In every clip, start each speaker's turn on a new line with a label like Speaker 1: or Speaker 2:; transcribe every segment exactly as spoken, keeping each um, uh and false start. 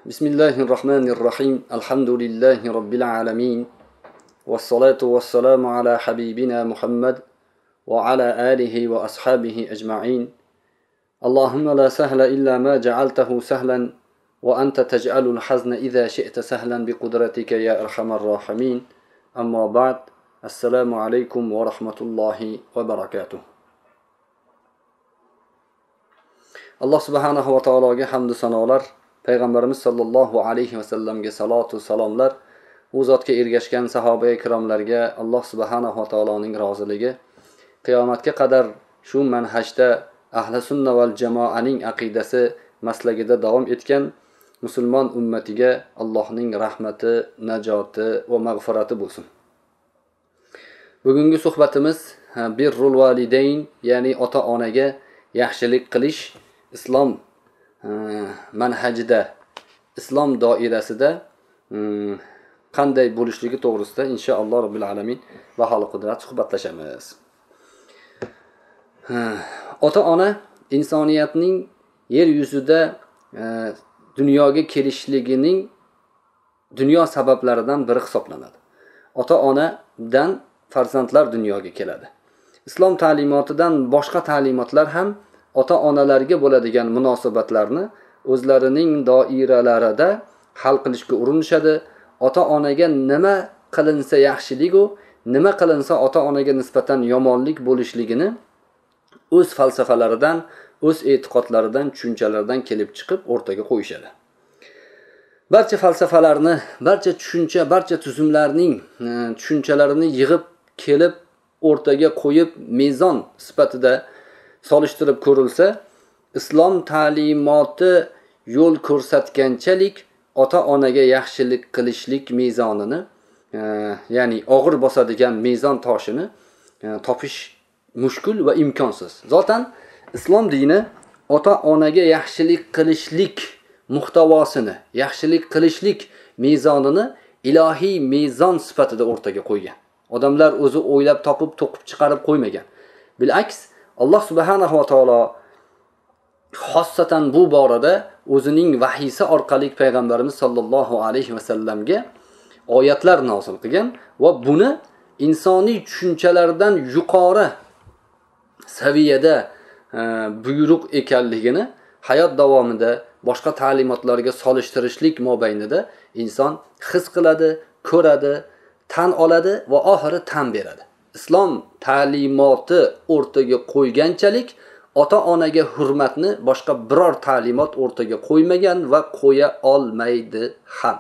Speaker 1: بسم الله الرحمن الرحيم الحمد لله رب العالمين والصلاة والسلام على حبيبنا محمد وعلى آله وأصحابه أجمعين اللهم لا سهل إلا ما جعلته سهلا وأنت تجعل الحزن إذا شئت سهلا بقدرتك يا أرحم الراحمين أما بعد السلام عليكم ورحمة الله وبركاته. الله سبحانه وتعالى حمد sanolar, Payg'ambarimiz sollallohu alayhi va sallamga salatu salomlar, u zotga ergashgan sahoba ikromlarga Alloh subhanahu va taoloning roziligi, qiyomatga qadar shu manhajda ahli sunna val jamoaning aqidasi maslagida davom etgan musulmon ummatiga Allohning rahmati, najoti va mag'firati bo'lsin. Bugungi suhbatimiz birrul validayn, ya'ni ota-onaga yaxshilik qilish islom manhajida, islom doirasida qanday bo'lishligi to'g'risida inshaalloh robbil alamin va holi qudrat suhbatlashamiz. Ota-ona insoniyatning yer yuzida dunyoga kelishligining dunyo sabablaridan biri hisoblanadi. Ota-onadan farzandlar dunyoga keladi. Islom ta'limotidan boshqa ta'limotlar ham ota-onalarga bo'ladigan munosabatlarni o'zlarining doiralarida hal qilishga urinishadi. Ota-onaga nima qilinsa yaxshilik u, nima qilinsa ota-onaga nisbatan yomonlik bo'lishligini o'z falsafalaridan, o'z e'tiqodlaridan, tushunchalaridan kelib chiqib o'rtaga qo'yishadi. Barcha falsafalarni, barcha tushuncha, barcha tuzumlarning tushunchalarini yig'ib kelib o'rtaga qo'yib mezon sifatida solishtirib ko'rilsa, islom ta'limoti yo'l ko'rsatganchalik ota-onaga yaxshilik qilishlik mezonini, ya'ni og'ir bosadigan mezon toshini topish mushkul va imkonsiz. Zotan islom dini ota-onaga yaxshilik qilishlik muhtavosini, yaxshilik qilishlik mezonini ilohiy mezon sifatida o'rtaga qo'ygan. Odamlar o'zi o'ylab topib, to'qib chiqarib qo'ymagan. Bilaks Alloh subhanahu va taolo xossatan bu borada o'zining vahiysi orqali payg'ambarimiz sollallohu alayhi va sallamga oyatlar nozil qilgan va buni insoniy tushunchalardan yuqori saviyada buyruq ekanligini hayot davomida boshqa ta'limotlarga solishtirishlik mobaynida inson his qiladi, ko'radi, tan oladi va oxiri tan beradi. Islom ta'limoti o'rtaga qo'yganchalik ota-onaga hurmatni boshqa biror ta'limot o'rtaga qo'ymagan va qo'ya olmaydi ham.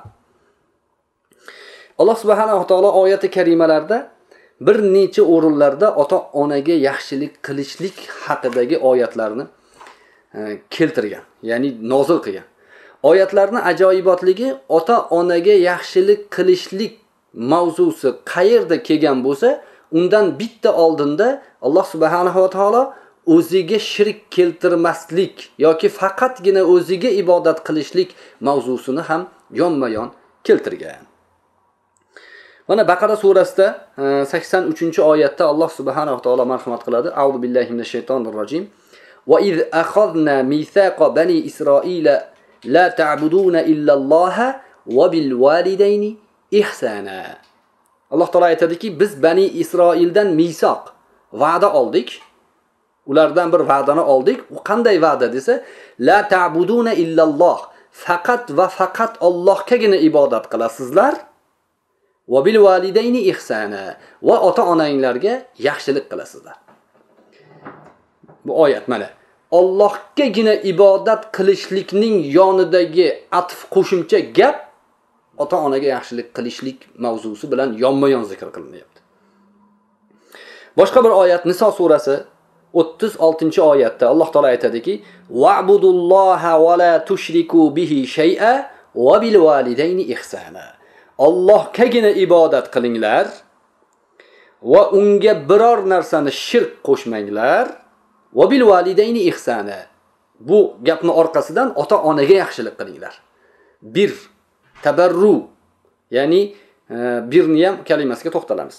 Speaker 1: Alloh subhanahu va taolo oyati karimalarda bir necha o'rinlarda ota-onaga yaxshilik qilishlik haqidagi oyatlarni keltirgan, ya'ni nozil qilgan. Oyatlarning ajoyibotligi ota-onaga yaxshilik qilishlik mavzusi qayerda kelgan bo'lsa, undan bitta oldinda Alloh subhanahu va taolo o'ziga shirk keltirmaslik yoki faqatgina o'ziga ibodat qilishlik mavzusini ham yonma-yon keltirgan. Mana Baqara surasida sakson uchinchi oyatda Alloh subhanahu va taolo marhamat qiladi. A'udhu billahi minash shaytonir rojim. Va iz akhadna mithaqa bani Isroila la ta'buduna illa Alloha va bil walidayni ihsana. Alloh taolo aytadiki, biz Bani Isroildan misoq, va'da oldik. Ulardan bir va'dani oldik. U qanday va'da desa, la ta'buduna illalloh, faqat va faqat Allohgagina ibodat qilasizlar. Va bil validayni ihsana, va ota-onanglarga yaxshilik qilasizlar. Bu oyat mana Allohgagina ibodat qilishlikning yonidagi atf qo'shimcha gap ota-onaga yaxshilik qilishlik mavzusi bilan yonma-yon zikr qilinyapti. Boshqa bir oyat Niso surasi o'ttiz oltinchi oyatda Alloh taolo aytadiki: "Va'budulloha va la tushriku bihi shay'a va bil validayni ihsana." Allohgagina ibodat qilinglar va unga biror narsani shirk qo'shmanglar va bil validayni ihsana. Bu gapni orqasidan ota-onaga yaxshilik qilinglar. Bir tabarru, ya'ni birni ham kalimasiga to'xtalamiz.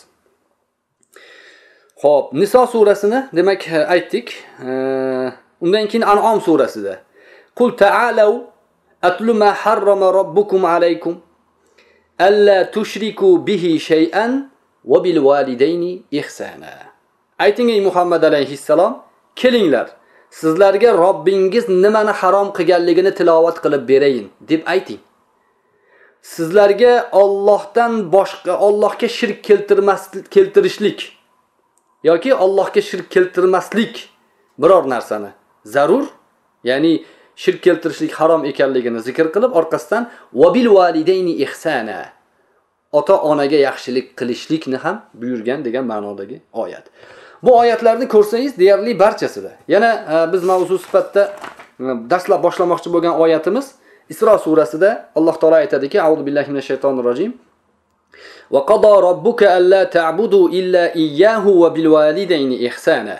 Speaker 1: Xo'p, Niso surasini demak aytdik. Undan keyin An'om surasida: "Qul ta'alu Atlu ma harrama robbukum alaykum alla tushriku bihi shay'an va bil validayni ihsana. Ayting ey Muhammad alayhissalom, kelinglar, sizlarga Robbingiz nimani harom qilganligini tilovat qilib berayin deb ayting. Sizlarga Allohdan boshqa Allohga shirk keltirmaslik keltirishlik yoki Allohga shirk keltirmaslik biror narsani zarur, ya'ni shirk keltirishlik harom ekanligini zikr qilib, orqasidan va bil validayni ihsana, ota-onaga yaxshilik qilishlikni ham buyurgan degan ma'nodagi oyat. Bu oyatlarni ko'rsangiz, deyarli barchasida. Yana biz mavzu sifatida darslar boshlamoqchi bo'lgan oyatimiz Isro surasida Alloh taolo aytadiki, A'udhu billahi minash shaytonir rojim. Va qada robbuka alla ta'budu illa iyyahu va bil validayni ihsana.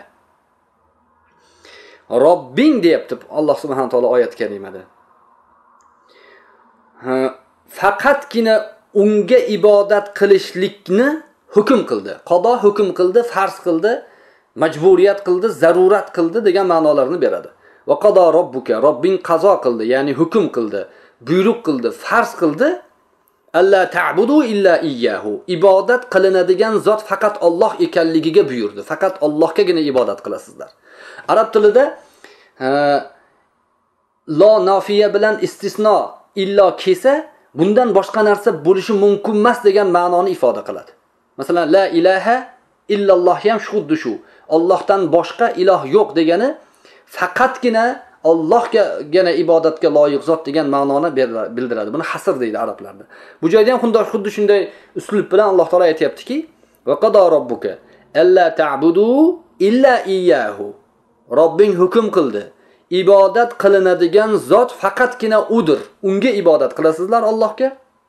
Speaker 1: Robbing deyapti Alloh subhanahu taolo oyat karimada. Faqatgina unga ibodat qilishlikni hukm qildi. Qado hukm qildi, farz qildi, majburiyat qildi, zarurat qildi degan ma'nolarni beradi. Va qado robbuka, Robbing qazo qildi, ya'ni hukm qildi, buyruq qildi, farz qildi. Alla ta'budu illa iyyahu. Ibodat qilinadigan zot faqat Alloh ekanligiga buyurdi. Faqat Allohgagina ibodat qilasizlar. Arab tilida la nafiya bilan istisno illo kelsa, bundan boshqa narsa bo'lishi mumkin emas degan ma'noni ifoda qiladi. Masalan, la ilaha illalloh ham xuddi shu. Allohdan boshqa iloh yo'q degani faqatgina Allohgagina ibodatga loyiq zot degan ma'noni bildiradi. Buni hasr deydi arablarda. Bu joyda ham xuddi shunday uslub bilan Alloh taolo aytayaptiki, va qada robbuka alla ta'budu illa iyyahu. Robbing hukm qildi. Ibodat qilinadigan zot faqatgina udir. Unga ibodat qilasizlar Allohga.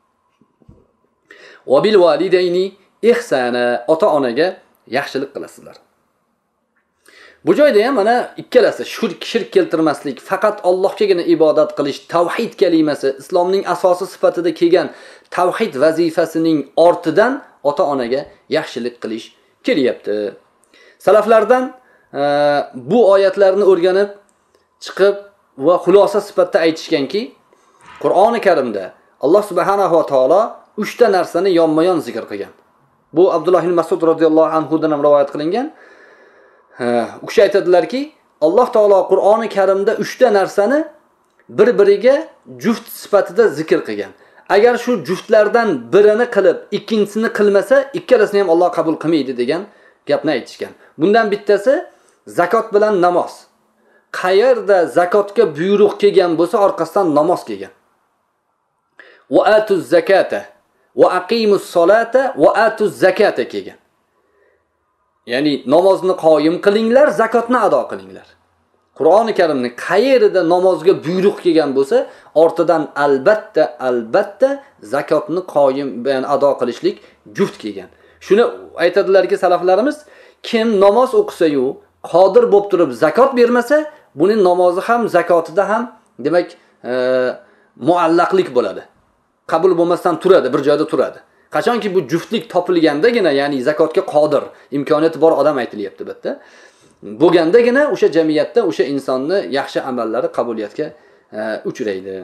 Speaker 1: Va bil validayni ihsana, ota-onaga yaxshilik qilasizlar. Bu joyda ham mana ikkalasi shirk shirk keltirmaslik, faqat Allohgagina ibodat qilish, tavhid kalimasi islomning asosi sifatida kelgan tavhid vazifasining ortidan ota-onaga yaxshilik qilish kelyapti. Salaflardan bu oyatlarni o'rganib chiqib va xulosa sifatida aytishganki, Qur'oni Karimda Alloh subhanahu va taolo uchta narsani yonma-yon zikr qilgan. Bu Abdulloh ibn Mas'ud radhiyallohu anhu dan ham rivoyat qilingan. U kishi aytadilarki, Alloh taolo Qur'oni Karimda uchta narsani bir-biriga juft sifatida zikr qilgan. Agar shu juftlardan birini qilib, ikkinchisini qilmasa, ikkalasini ham Alloh qabul qilmaydi degan gapni aytishgan. Bundan bittasi zakot bilan namoz. Qayerda zakotga buyruq kelgan bo'lsa, orqasidan namoz kelgan. Va atuz zakata va aqimus solata va atuz zakata kelgan. Ya'ni namozni qoyim qilinglar, zakotni ado qilinglar. Qur'oni Karimning qayerida namozga buyruq kelgan bo'lsa, ortidan albatta albatta zakotni qoyim bilan ado qilishlik juft kelgan. Shuni aytadilarki salaflarimiz, kim namoz o'qisa-yu, qodir bo'lib turib zakot bermasa, buning namozi ham, zakotida ham demak, e, muallaqlik bo'ladi. Qabul bo'lmasdan turadi, bir joyda turadi. Qachonki bu juftlik topilgandagina, ya'ni zakotga qodir, imkoniyati bor odam aytilyapti bitta. Bo'lgandagina o'sha jamiyatda o'sha insonni yaxshi amallari qabuliyatga e, uchraydi.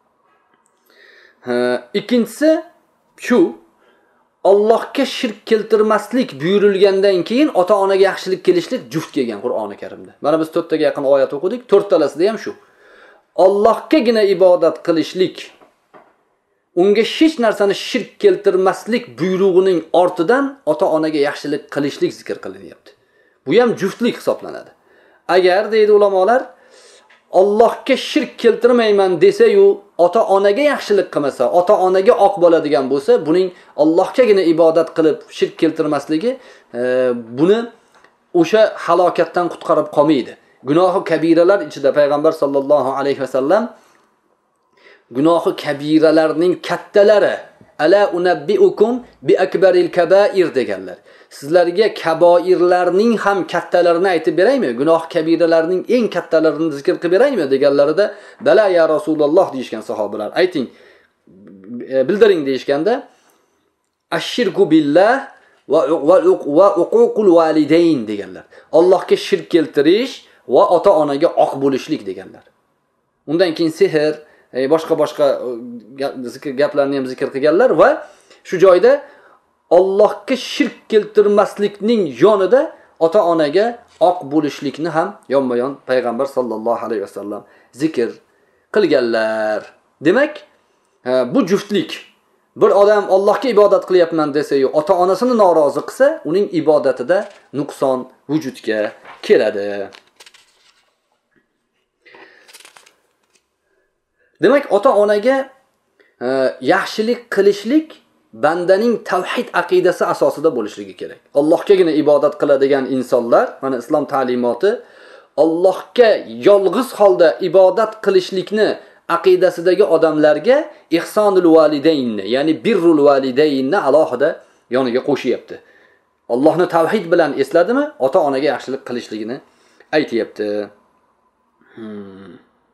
Speaker 1: E, ikkinchisi shu, Allohga shirk keltirmaslik buyurilgandan keyin ota-onaga yaxshilik kelishlik juft kelgan Qur'oni Karimda. Mana biz to'rttaga yaqin oyat o'qidik, to'rttalasida ham shu. Allohgagina ibodat qilishlik, unga hech narsani shirk keltirmaslik buyrug'ining ortidan ota-onaga yaxshilik qilishlik zikr qilinyapti. Bu ham juftlik hisoblanadi. Agar deydi ulamolar, Allohga shirk keltirmayman desa-yu, ota-onaga yaxshilik qilmasa, ota-onaga oq bo'ladigan bo'lsa, buning Allohgagina ibodat qilib shirk keltirmasligi e, buni o'sha halokatdan qutqarib qolmaydi. Gunohi kabiralar ichida payg'ambar sollallohu alayhi vasallam gunohi kabiralarning kattalari, ala unabbiukum bi akbaril kabair deganlar. Sizlarga kaboirlarning ham kattalarini aytib beraymi? Gunoh kabiralarning eng kattalarini zikr qilib beraymi deganlarida, bala ya Rasululloh deyishgan sahobalar. Ayting, bildiring deyishganda, ashirku billah va va uququl validayn deganlar. Allohga shirk keltirish va ota-onaga oq bo'lishlik deganlar. Undan keyin sehr, boshqa boshqa zikr gaplarni ham zikr qilganlar va shu joyda Allohga shirk keltirmaslikning yonida ota-onaga oq bo'lishlikni ham yonma-yon payg'ambar sollallohu alayhi vasallam zikr qilganlar. Demak, bu juftlik bir odam Allohga ibodat qilyapman desa-yu, ota-onasini norozi qilsa, uning ibodatida nuqson vujudga keladi. Demak, ota-onaga yaxshilik qilishlik bandaning tavhid aqidasi asosida bo'lishligi kerak. Allohgagina ibodat qiladigan insonlar, mana islom ta'limoti Allohga yolg'iz holda ibodat qilishlikni aqidasidagi odamlarga ihsonul validaynni, ya'ni birrul validaynni alohida yoniga qo'shyapti. Allohni tavhid bilan esladimi, ota-onaga yaxshilik qilishligini aytayapti. Hmm.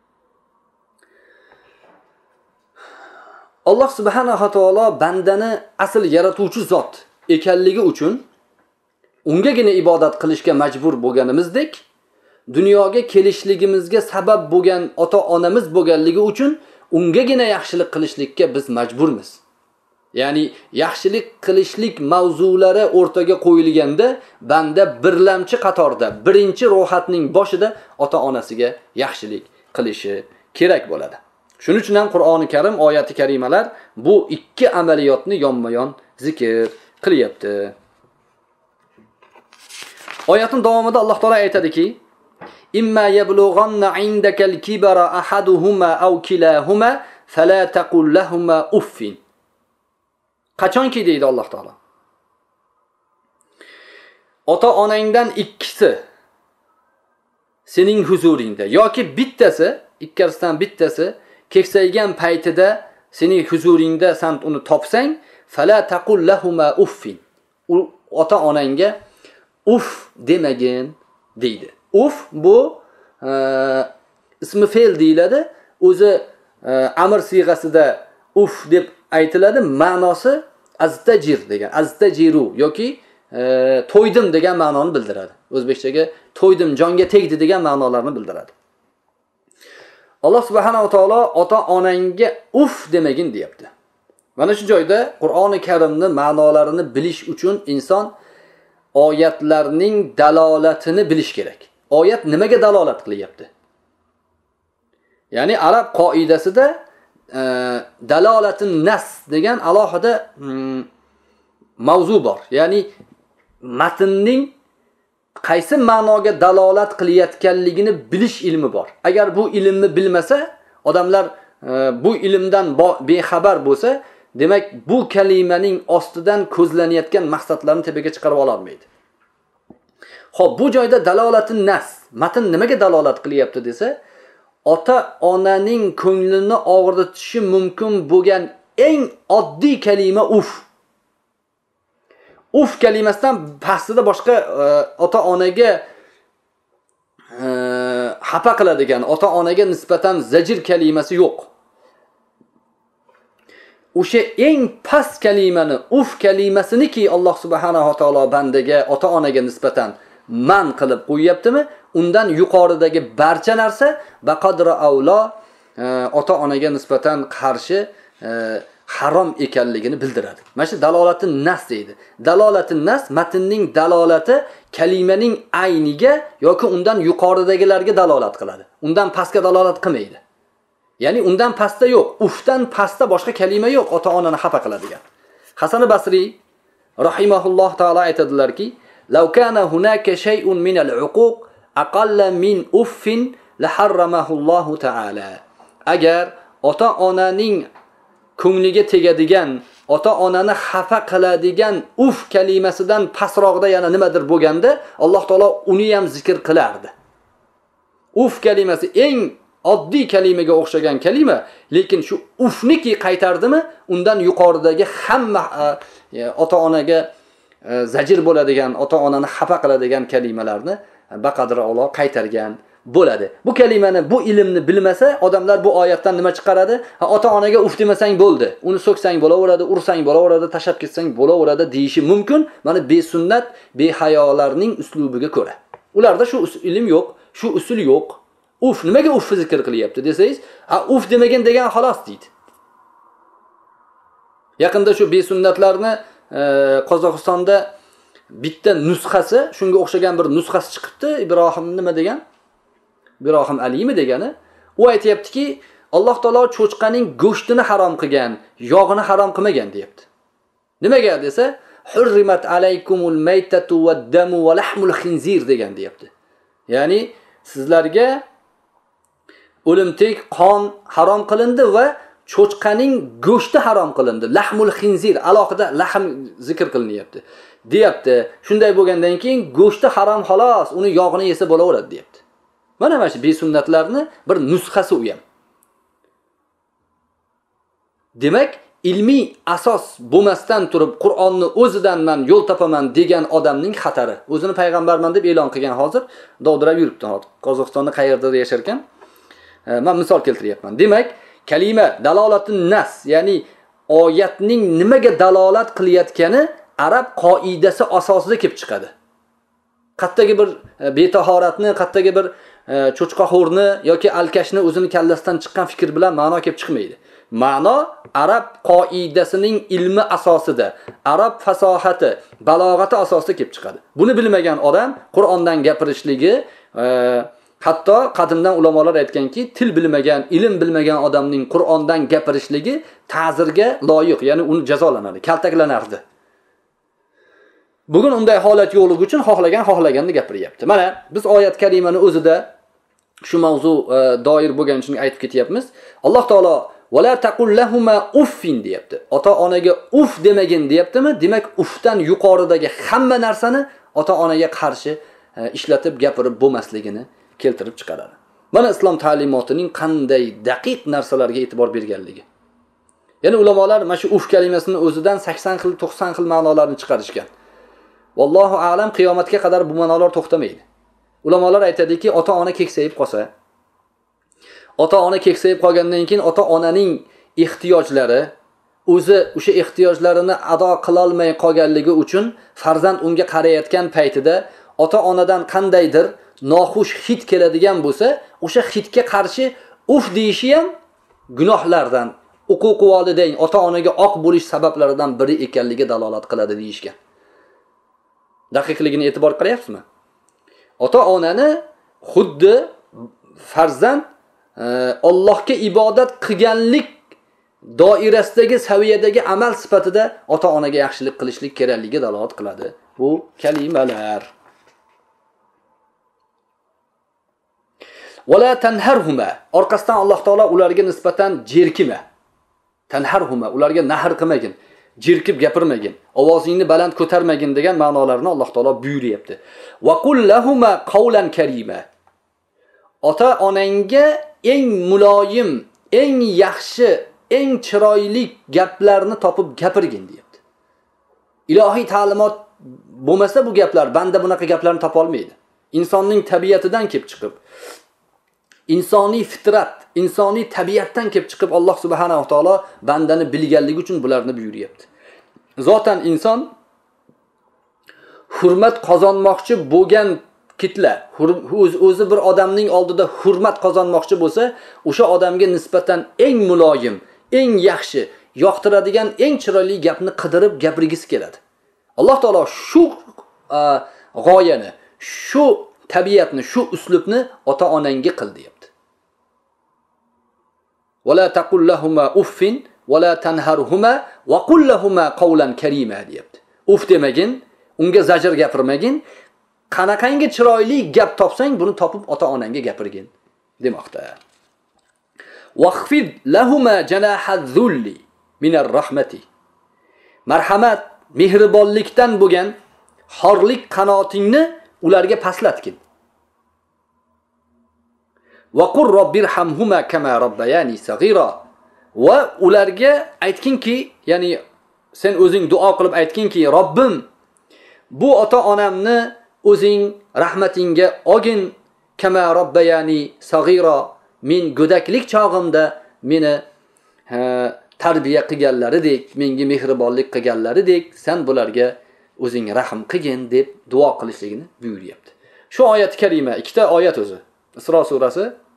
Speaker 1: Alloh subhanahu va taolo bandani asl yaratuvchi zot ekanligi uchun ungagina ibodat qilishga majbur bo'lganimizdek, dunyoga kelishligimizga sabab bo'lgan ota-onamiz bo'lganligi uchun ungagina yaxshilik qilishlikka biz majburmiz. Ya'ni yaxshilik qilishlik mavzulari o'rtaga qo'yilganda banda birlamchi qatorda, birinchi ro'yxatning boshida ota-onasiga yaxshilik qilishi kerak bo'ladi. Shuning uchun ham Qur'oni Karim oyati karimalar bu ikki amaliyotni yonma-yon zikr qilyapti. Oyatning davomida Alloh taolo aytadiki: "Imma yablughanna 'indakal kibara ahaduhuma aw kilahuma fala taqul lahumā uffin." Qachonki deydi Alloh taolo. Ota-onangdan ikkisi sening huzuringda yoki bittasi, ikkalasidan bittasi keksaygan paytida sening huzuringda sen uni topsang, fala taqul lahumā uffin. U ota-onangga uf demagin deydi. Uf bu e, ismi fe'l deyiladi. O'zi e, amr siyg'asida uf deb aytiladi. Ma'nosi aztajir degan, aztajiru yoki e, to'ydim degan ma'noni bildiradi. O'zbekchaga to'ydim, jonga tegdi degan ma'nolarni bildiradi. Alloh subhanahu va taolo ota-onangga uf demagin deyapti. Mana shu joyda Qur'oni Karimning ma'nolarini bilish uchun inson oyatlarning dalolatini bilish kerak. Oyat nimaga dalolat qilyapti? Ya'ni arab qoidasida e, dalolatun nas degan alohida mm, mavzu bor. Ya'ni matnning qaysi ma'noga dalolat qilayotganligini bilish ilmi bor. Agar bu ilmni bilmasa, odamlar e, bu ilmdan bexabar bo'lsa, demak bu kalimaning ostidan ko'zlanayotgan maqsadlarni tepaga chiqarib ola olmaydi. Xo'p, bu joyda dalolatun nas, matn nimaga dalolat qilyapti desa, ota-onaning ko'nglini og'ritishi mumkin bo'lgan eng oddiy kalima uf. Uf kalimasidan pastida boshqa e, ota-onaga e, xafa qiladigan, ota-onaga nisbatan zajir kalimasi yo'q. O'sha eng past kalimani, uf kalimasiniki Alloh subhanahu va taolo bandaga, ota-onaga nisbatan man qilib qo'yyaptimi? Undan yuqoridagi barcha narsa baqadra avlo e, ota-onaga nisbatan qarshi e, harom ekanligini bildiradi. Mana shu dalolatin nas deydi. Dalolatin nas matnning dalolati kalimaning ayniga yoki undan yuqoridagilarga dalolat qiladi. Undan pastga dalolat qilmaydi. Ya'ni undan pastda yo'q, ufdan pastda boshqa kalima yo'q ota-onani xafa qiladigan. Hasan al-Basri rahimahulloh taolo aytadilarki: "Law kana hunaka shay'un min al-uquq aqalla min uffin la harramahu Alloh taala." Agar ota-onaning ko'ngliga tegadigan, ota-onani xafa qiladigan uf kalimasidan pastroqda yana nimadir bo'lganda, Alloh taolo uni ham zikr qilardi. Uf kalimasi eng oddiy kalimaga o'xshagan kalima, lekin shu ufniki qaytardimi, undan yuqoridagi hamma ota-onaga zajir bo'ladigan, ota-onani xafa qiladigan kalimalarni baqadra Alloh qaytargan bo'ladi. Bu kalimani, bu ilmni bilmasa, odamlar bu oyatdan nima chiqaradi? Ota-onaga uf demasang bo'ldi. Uni so'ksang bo'laveradi, ursang bo'laveradi, tashab ketsang bo'laveradi deyishi mumkin. Mana besunnat, behayolarning uslubiga ko'ra. Ularda shu ilm yo'q, shu usul yo'q. Uf, nimaga uf zikr qilyapti desangiz, ha uf demagan degan xolos deydi. Yaqinda shu besunnatlarni e, Qozog'istonda bitta nusxasi, shunga o'xshagan bir nusxasi chiqibdi. Ibrohim nima degan? Ibrohim Alimi degani. U aytayaptiki, Alloh taolo cho'chqaning go'shtini harom qilgan, yog'ini harom qilmagan deyapti. Nimaga desa, hurrimat alaykumul maytatu wad-damu wa lahmul khinzir degan deyapti. Ya'ni sizlarga o'limtik qon harom qilindi va cho'chqaning go'shti harom qilindi. Lahmul khinzir, alohida lahm zikr qilinyapti. Deyapti. Shunday bo'lgandan keyin go'shti harom xolos, uni yog'ini yesa bo'laveradi deyapti. Mana mana shu besunnatlarni bir nusxasi u ham. Demak, ilmiy asos bo'lmasdan turib Qur'onni o'zidan men yo'l topaman degan odamning xatari. O'zini payg'ambarman deb e'lon qilgan hozir dovdirab yuribdi. Qozog'istonda qayerda yashar ekan? Men misol keltiryapman. Demak, kalima dalolatun nas, ya'ni oyatning nimaga dalolat qilayotgani arab qoidasi asosida kelib chiqadi. Qatdagi bir betahoratni, qatdagi bir cho'chqaxo'rni yoki alkashni o'zini kallasidan chiqqan fikr bilan ma'no kelib chiqmaydi. Ma'no arab qoidasining ilmi asosida, arab fasohati, balog'ati asosida kelib chiqadi. Buni bilmagan odam Qur'ondan gapirishligi, e, hatto qadimdan ulamolar aytganki, til bilmagan, ilm bilmagan odamning Qur'ondan gapirishligi ta'zirga loyiq, ya'ni uni jazolanadi, kaltaklanardi. Bugun unday holat yo'qligi uchun xohlagan xohlaganini gapiryapti. Mana biz oyat karimani o'zida shu mavzu e, doir bo'lgani uchun aytib ketyapmiz. Alloh taolo "Wala taqul lahuma uffin" deyapti. Ota-onaga uf demagin deyaptimi? Demak, ufdan yuqoridagi hamma narsani ota-onaga qarshi e, ishlatib gapirib bo'lmasligini keltirib chiqaradi. Mana islom ta'limotining qanday daqiq narsalarga e'tibor berganligi. Ya'ni ulamolar mana shu uf kalimasini o'zidan sakson xil, to'qson xil ma'nolarni chiqarishgan. Vallohu a'lam, qiyomatga qadar bu ma'nolar to'xtamaydi. Ulamolar aytadiki, ota-ona keksayib qolsa, ota-ona keksayib qolgandan keyin ota-onaning ehtiyojlari, o'zi o'sha ehtiyojlarini ado qila olmay qolganligi uchun farzand unga qarayotgan paytida ota-onadan qandaydir noxush hid keladigan bo'lsa, o'sha hidga qarshi uf deyishi ham gunohlardan, uquq volidayn, ota-onaga oq bo'lish sabablaridan biri ekanligi dalolat qiladi deyishgan. Daqiqligini e'tibor qilyapsizmi? Ota-onani xuddi farzand Allohga ibodat qilganlik doirasidagi saviyadagi amal sifatida ota-onaga yaxshilik qilishlik kerakligi dalolat qiladi. Bu kalimalar. Wala tanharhuma. Orqasidan Alloh taolo ularga nisbatan jerkima. Tanharhuma, ularga nahr qilmagin, jerkib gapirmagin, ovozingni baland ko'tarmagin degan ma'nolarni Alloh taolo buyuryapti. Va qul lahuma qawlan karima. Ota-onangga eng muloyim, eng yaxshi, eng chiroyli gaplarni topib gapirgin deyapti. Ilohiy ta'limot bo'lmasa bu gaplar, banda bunaqa gaplarni topa olmaydi. Insonning tabiatidan kelib chiqib, insoniy fitrat, insoniy tabiatdan kelib chiqib Alloh subhanahu va taolo bandani bilganligi uchun bularni buyuryapti. Zotan inson hurmat qozonmoqchi bo'lgan kitla, o'zi bir odamning oldida hurmat qozonmoqchi bo'lsa, o'sha odamga nisbatan eng muloyim, eng yaxshi, yoqtiradigan, eng chiroyli gapni qidirib gapirgisi keladi. Alloh taolo shu g'oyani, shu tabiatni, shu uslubni ota-onangga qil deyapti. Wala taqul lahuma uffin wala tanharhuma wa qul lahuma qawlan karima deyapti. Uf demagin, unga zajr gapirmagin, qanaqangi chiroyli gap topsang, buni topib ota-onangga gapirgin demoqda. Waqfid lahuma janaha dhulli minar rahmati. Marhamat, mehribonlikdan bo'lgan xorlik qanotingni ularga pastlatgin. Va qur robbirhamhuma kama robbayani saghira. Va ularga aytginki, ya'ni sen o'zing duo qilib aytginki, Robbim, bu ota-onamni o'zing rahmatingga olgin, kama robbayani saghira, men go'daklik chog'imda meni tarbiya qilganlaridek, menga mehribonlik qilganlaridek, sen bularga o'zing rahm qilgin deb duo qilishligini buyuryapti. Shu oyat karima, ikkita oyat o'zi. Isro surasi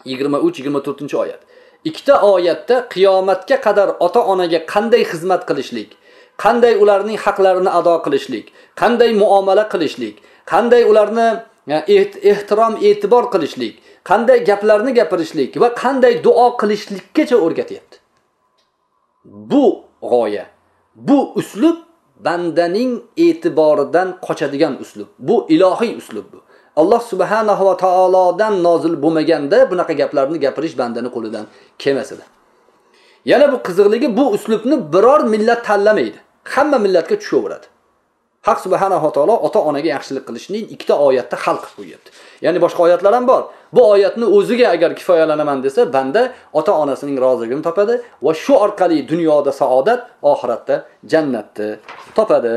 Speaker 1: yigirma uch yigirma to'rtinchi oyat. Ikkita oyatda qiyomatga qadar ota-onaga qanday xizmat qilishlik, qanday ularning haqlarini ado qilishlik, qanday muomala qilishlik, qanday ularni ehtirom, e'tibor qilishlik, qanday gaplarni gapirishlik va qanday duo qilishlikkacha o'rgatyapti. Bu g'oya, bu uslub bandaning e'tiboridan qochadigan uslub. Bu ilohiy uslub bu. Alloh subhanahu va taolodan nozil bo'lmaganda bunaqa gaplarni gapirish bandani qo'lidan kelmas edi. Yana bu qiziqligi, bu uslubni biror millat tanlamaydi. Hamma millatga tushaveradi. Haq subhanahu va taolo ota-onaga yaxshilik qilishning ikkita oyatda hal qilib qo'yapti. Ya'ni boshqa oyatlar ham bor. Bu oyatni o'ziga agar kifoyalanaman desa, banda ota-onasining roziligini topadi va shu orqali dunyoda saodat, oxiratda jannatni topadi.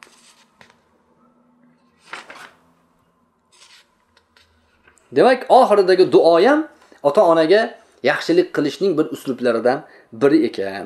Speaker 1: Demak, oxiridagi duo ham ota-onaga yaxshilik qilishning bir uslublaridan biri ekan.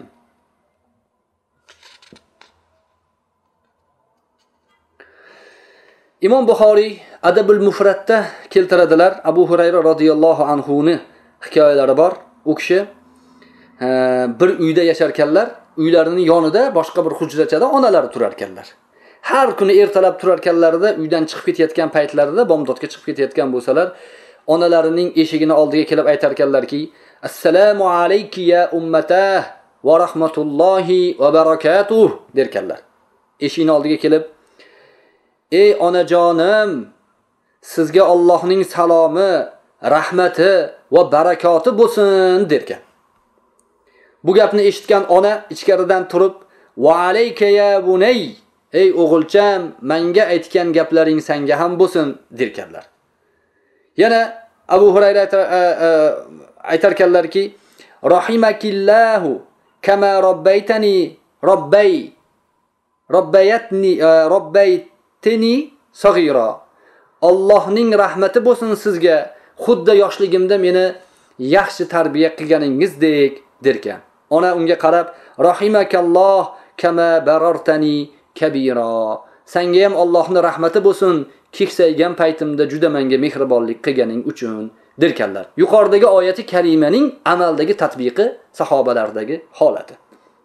Speaker 1: Imom Buxoriy Adabul Mufradda keltiradilar. Abu Hurayra radhiyallohu anhu ni hikoyalari bor. U kishi bir uyda yasharkanlar, uylarining yonida boshqa bir hujrachada onalari turar ekanlar. Har kuni ertalab turar ekanlarida, uydan chiqib ketayotgan paytlarida, bomdodga chiqib ketayotgan bo'lsalar, onalarining eshigini oldiga kelib aytar ekanlarki: "Assalomu alayki ya ummatah va rahmatullohi va barakatuh" derkanlar. Eshigini oldiga kelib: "Ey onajonim, sizga Allohning salomi, rahmati va barakoti bo'lsin" derkan. Bu gapni eshitgan ona ichkaridan turib: "Va alayka ya bunay, ey o'g'ilcham, menga aytgan gaplaring senga ham bo'lsin" derkanlar. Yana Abu Hurayra aytarkanlarki: "Rahimakillahu kama robbaytani robbay robbayatni robbaytini saghira." Allohning rahmati bo'lsin sizga, xuddi yoshligimda meni yaxshi tarbiya qilganingizdek derkan. Ona unga qarab: "Rahimakalloh kama barartani kabira." Senga ham Allohning rahmati bo'lsin, keksaygan paytimda juda menga mehribonlik qilganing uchun derkanlar. Yuqoridagi oyati karimaning amaldagi tatbiqi sahobalardagi holati.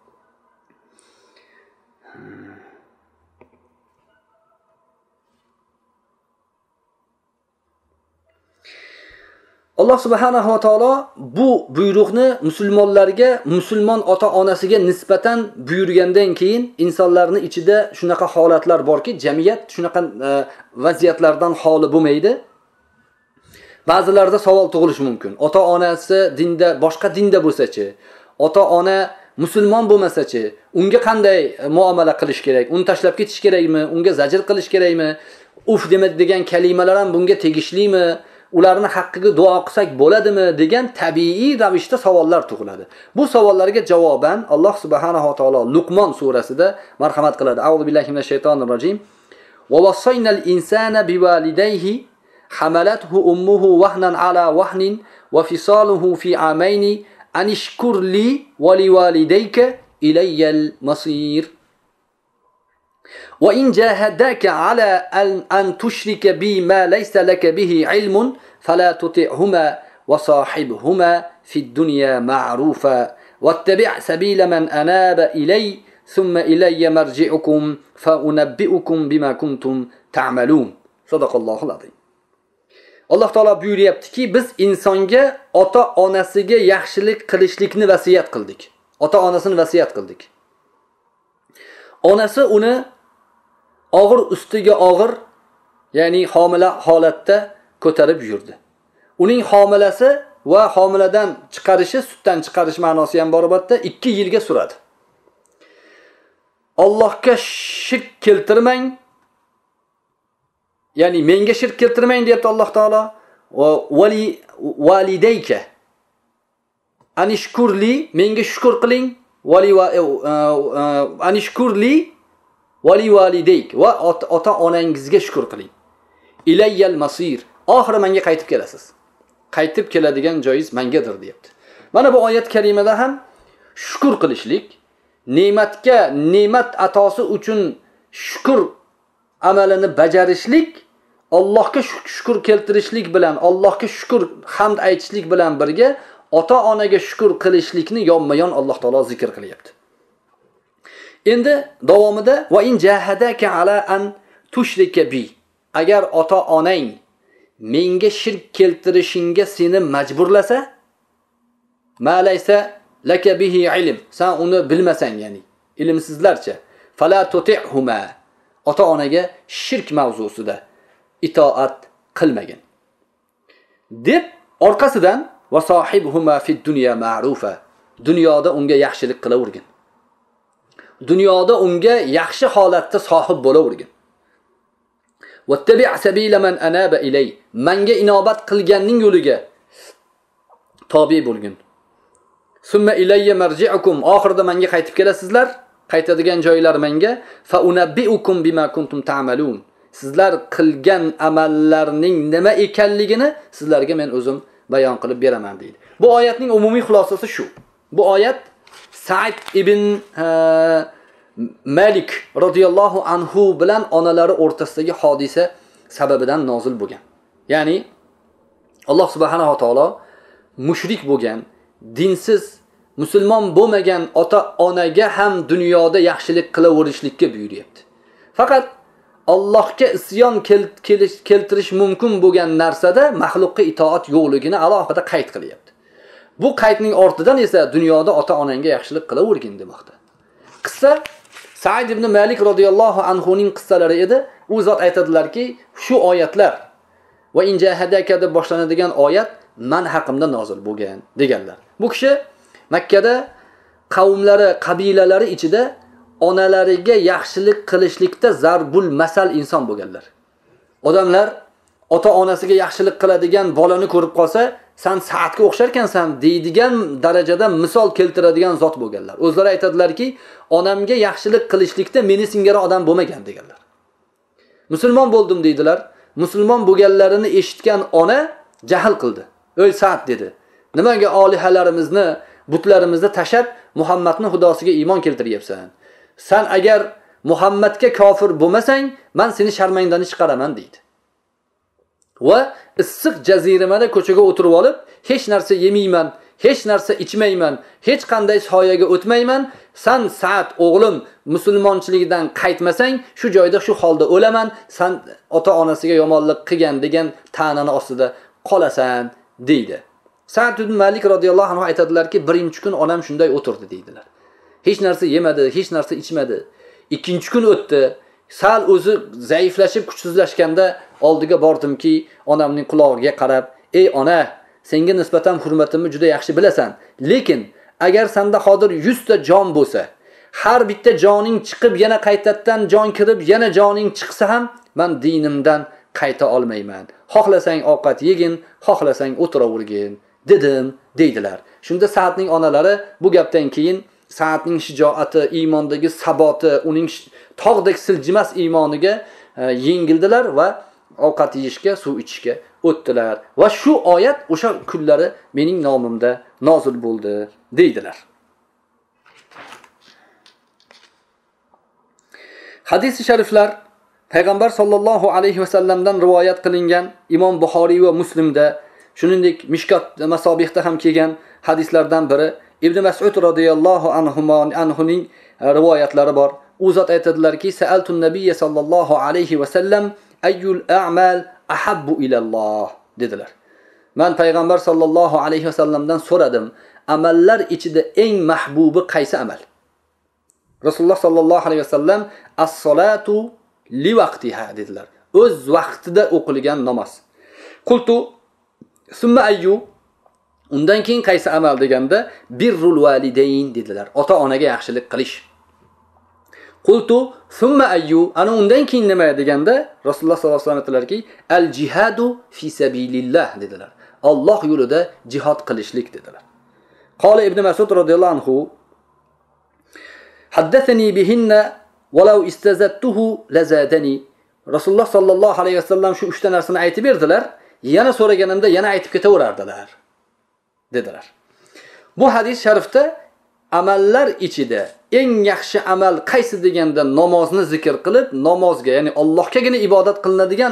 Speaker 1: Alloh subhanahu va taolo bu buyruqni musulmonlarga, musulmon ota-onasiga nisbatan buyurgandan keyin insonlarning ichida shunaqa holatlar borki, jamiyat shunaqa e, vaziyatlardan xoli bo'lmaydi. Ba'zilarda savol tug'ilishi mumkin. Ota-onasi dinda, boshqa dinda bo'lsa-chi, ota-ona musulmon bo'lmasa-chi, unga qanday muomala qilish kerak? Uni tashlab ketish kerakmi? Unga zajr qilish kerakmi? Uf demak degan kalimalar ham bunga tegishlimi? Ularni haqqiga duo qilsak bo'ladimi degan tabiiy ravishda savollar tug'iladi. Bu savollarga javoban Alloh subhanahu va taolo Luqmon surasida marhamat qiladi. A'udhu billahi minash shaytonir rojim. Va wasaynal insana biwalidayhi hamalathu ummuhu wahnan ala wahnin wa fisaluhu fi amaini anishkur li wa liwalidayka ilayyal masir. وإن جاهداك على أن تشرك بي ما ليس لك به علم فلا تطعهما وصاحبهما في الدنيا معروفا واتبع سبيل من أناب إلي ثم إلي مرجعكم فأنبئكم بما كنتم تعملون. صدق الله العظيم. Alloh taolo buyuryaptiki, biz insonga ota-onasiga yaxshilik qilishlikni vasiyat qildik. Ota-onasini vasiyat qildik. Onasi uni og'ir ustiga og'ir, ya'ni homila holatda ko'tarib yurdi. Uning homilasi va homiladan chiqarishi, sutdan chiqarish ma'nosi ham bor albatta, ikki yilga suradi. Allohga shirk keltirmang, ya'ni menga shirk keltirmang deyapti Alloh taolo. Va vali validayka anishkurli, menga shukr qiling, vali va anishkurli vali validayk va ota-onangizga shukr qiling. Ilayyal masir. Oxiri menga qaytib kelasiz. Qaytib keladigan joyingiz mengadir deyapti. Mana bu oyat karimada ham shukr qilishlik, ne'matga, ne'mat atosi uchun shukr amalini bajarishlik Allohga shukr keltirishlik bilan, Allohga shukr hamd aytishlik bilan birga ota-onaga shukr qilishlikni yonma-yon Alloh taolo zikr qilyapti. Endi davomida va in jahadaka ala an tushrika bi, agar ota-onang menga shirk keltirishingga seni majburlasa, ma laysa laka bihi ilm, sen uni bilmasang, ya'ni ilmsizlarcha, fala tuti'huma, ota-onaga shirk mavzusida itoat qilmagin deb orqasidan va sohibhuma fid dunya ma'rufa, dunyoda unga yaxshilik qilavergin, dunyoda unga yaxshi holatda sohib bo'lavergin. Wattabi' sabila man anaba ilay, menga inobat qilganning yo'liga tobe bo'lgin. Summa ilayya marji'ukum, oxirida menga qaytib kelasizlar, qaytadigan joylar menga. Fa unabbi'ukum bima kuntum ta'malun, sizlar qilgan amallarning nima ekanligini sizlarga men o'zim bayon qilib beraman deydi. Bu oyatning umumiy xulosasi shu. Bu oyat Sa'id ibn uh, Malik radhiyallohu anhu bilan onalari o'rtasidagi hodisa sababidan nozil bo'lgan. Ya'ni Alloh subhanahu va taolo mushrik bo'lgan, dinsiz, musulmon bo'lmagan ota-onaga ham dunyoda yaxshilik qilaverishlikka buyuryapti. Faqat Allohga isyon keltirish mumkin bo'lgan narsada mahluqqa itoat yo'qligini alohida qayd qilyapti. Bu qaydning ortidan esa dunyoda ota-onangga yaxshilik qilavergin demoqda. Qissa Sa'id ibn Malik radhiyallohu anhu ning qissalari edi. U zot aytadilarki, shu oyatlar va in jahadaka deb boshlanadigan oyat man haqimda nozil bo'lgan deganlar. Bu kishi Makkada qavmlari, qabilalari ichida onalariga yaxshilik qilishlikda zarbul masal inson bo'lganlar. Odamlar ota-onasiga yaxshilik qiladigan bolani ko'rib qolsa, sen Sa'dga o'xsharkansan deydigan darajada misol keltiradigan zot bo'lganlar. O'zlari aytadilarki, onamga yaxshilik qilishlikda meni singari odam bo'lmagan deganlar. Musulmon bo'ldim deydilar. Musulmon bo'lganlarini eshitgan ona jahl qildi. "Ey Sa'd" dedi. "Nimaga olihalarimizni, butlarimizni tashab Muhammadni xudosiga iymon keltiryapsan? Sen agar Muhammadga kofir bo'lmasang, men seni sharmangdan chiqaraman" deydi. Va issiq jaziramada ko'chaga o'tirib olib, hech narsa yemayman, hech narsa ichmayman, hech qanday soyaga o'tmayman. Sen Sa'd o'g'lim musulmonchilikdan qaytmasang, shu joyda shu holda o'laman. Sen ota-onasiga yomonlik qilgan degan ta'nani ostida qolasan deydi. Sa'd ibn Malik radhiyallohu anhu aytadilarki, birinchi kun onam shunday o'tirdi deydilar. Hech narsa yemadi, hech narsa ichmadi. Ikkinchi kun o'tdi. Sal o'zi zaiflashib, kuchsizlashganda oldiga bordimki, onamning qulog'iga qarab, "Ey ona, senga nisbatan hurmatimni juda yaxshi bilasan, lekin agar senda hozir yuz ta jon bo'lsa, har bitta joning chiqib yana qaytadan jon kirib, yana joning chiqsa ham men dinimdan qayta olmayman. Xohlasang ovqat yegin, xohlasang o'tiravergin" dedim deydilar. Shunda Sa'dning onalari bu gapdan keyin Sa'dning shijoati, iymondagi saboti, uning tog'dek siljimas iymoniga e, yengildilar va ovqat yeyishga, suv ichishga o'tdilar. Va shu oyat o'sha kunlari mening nomimda nozil bo'ldi deydilar. Hadis-i shariflar Payg'ambar sollallohu alayhi vasallamdan rivoyat qilingan Imom Buxoriy va Muslimda, shuningdek Mishkat Masobihda ham kelgan hadislardan biri Ibn Mas'ud radhiyallohu anhuning rivoyatlari bor. U zot aytadilarki, "Sa'altun nabiyya sallallohu alayhi va sallam ayyul a'mal ahabbu ilalloh" dedilar. Men payg'ambar sallallohu alayhi va sallamdan so'radim, amallar ichida eng mahbubi qaysi amal? Rasululloh sallallohu alayhi va sallam as-solatu li vaqtiha dedilar. O'z vaqtida o'qilgan namoz. Qultu summa ayyu, undan keyin qaysi amal deganda birrul validayn dedilar. Ota-onaga yaxshilik qilish. Qultu summa ayyu, ana undan keyin nima deganda Rasululloh sollallohu alayhi vasallam aytdilarki, al jihadu fi sabilillah dedilar. Alloh yo'lida jihad qilishlik dedilar. Qala Ibn Mas'ud radhiyallohu anhu, haddathani bihinna walau istazattuhu lazadani. Rasululloh sallallohu alayhi vasallam shu uchta narsani aytib berdilar, yana so'raganimda yana aytib ketaverardilar dedilar. Bu hadis sharifda amallar ichida eng yaxshi amal qaysi deganda namozni zikr qilib, namozga, ya'ni Allohgagina ibodat qilinadigan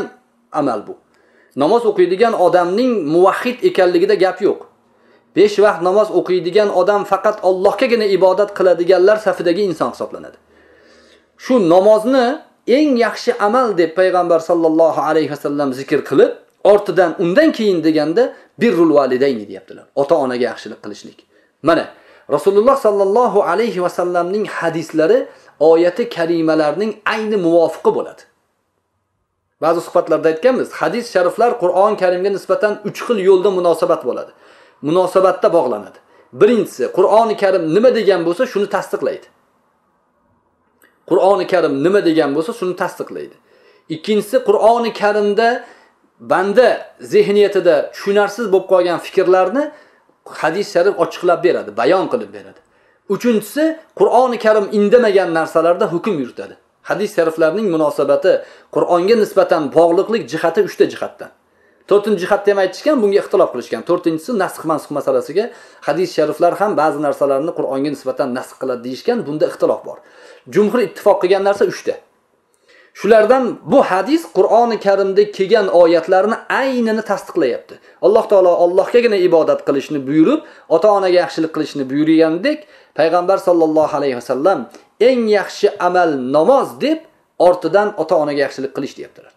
Speaker 1: amal bu. Namoz o'qiydigan odamning muvahhid ekanligida gap yo'q. besh vaqt namoz o'qiydigan odam faqat Allohgagina ibodat qiladiganlar safidagi inson hisoblanadi. Shu namozni eng yaxshi amal deb payg'ambar sallallohu alayhi vasallam zikr qilib, ortidan undan keyin deganda birrul validayni deyaptilar. Ota-onaga yaxshilik qilishlik. Mana Rasululloh sallallohu alayhi vasallamning hadislari oyati karimalarning ayni muvofiqi bo'ladi. Ba'zi suhbatlarda aytganmiz, hadis shariflar Qur'on Karimga nisbatan uch xil yo'lda munosabat bo'ladi. Munosabatda bog'lanadi. Birinchisi, Qur'oni Karim nima degan bo'lsa, shuni tasdiqlaydi. Qur'oni Karim nima degan bo'lsa, shuni tasdiqlaydi. Ikkinchisi, Qur'oni Karimda banda zehniyatida tushunarsiz bo'lib qolgan fikrlarni hadis sharif ochiqlab beradi, bayon qilib beradi. Uchinchisi, Qur'oni Karim indamagan narsalarda hukm yuritadi. Hadis shariflarning munosabati Qur'onga nisbatan bog'liqlik jihati uchta jihatdan. to'rtinchi jihatda ham aytishgan, bunga ixtilof qilishgan. to'rtinchisi nasx mansx masalasiga hadis shariflar ham ba'zi narsalarni Qur'onga nisbatan nasx qiladi deyishgan, bunda ixtilof bor. Jumhur ittifoq qilgan narsa uchta. Shulardan bu hadis Qur'oni Karimda kelgan oyatlarni aynini tasdiqlayapti. Alloh taolo Allohgagina ibodat qilishni buyurib, ota-onaga yaxshilik qilishni buyurgandek, payg'ambar sallallohu alayhi vasallam eng yaxshi amal namoz deb ortidan ota-onaga yaxshilik qilish deyaptilar.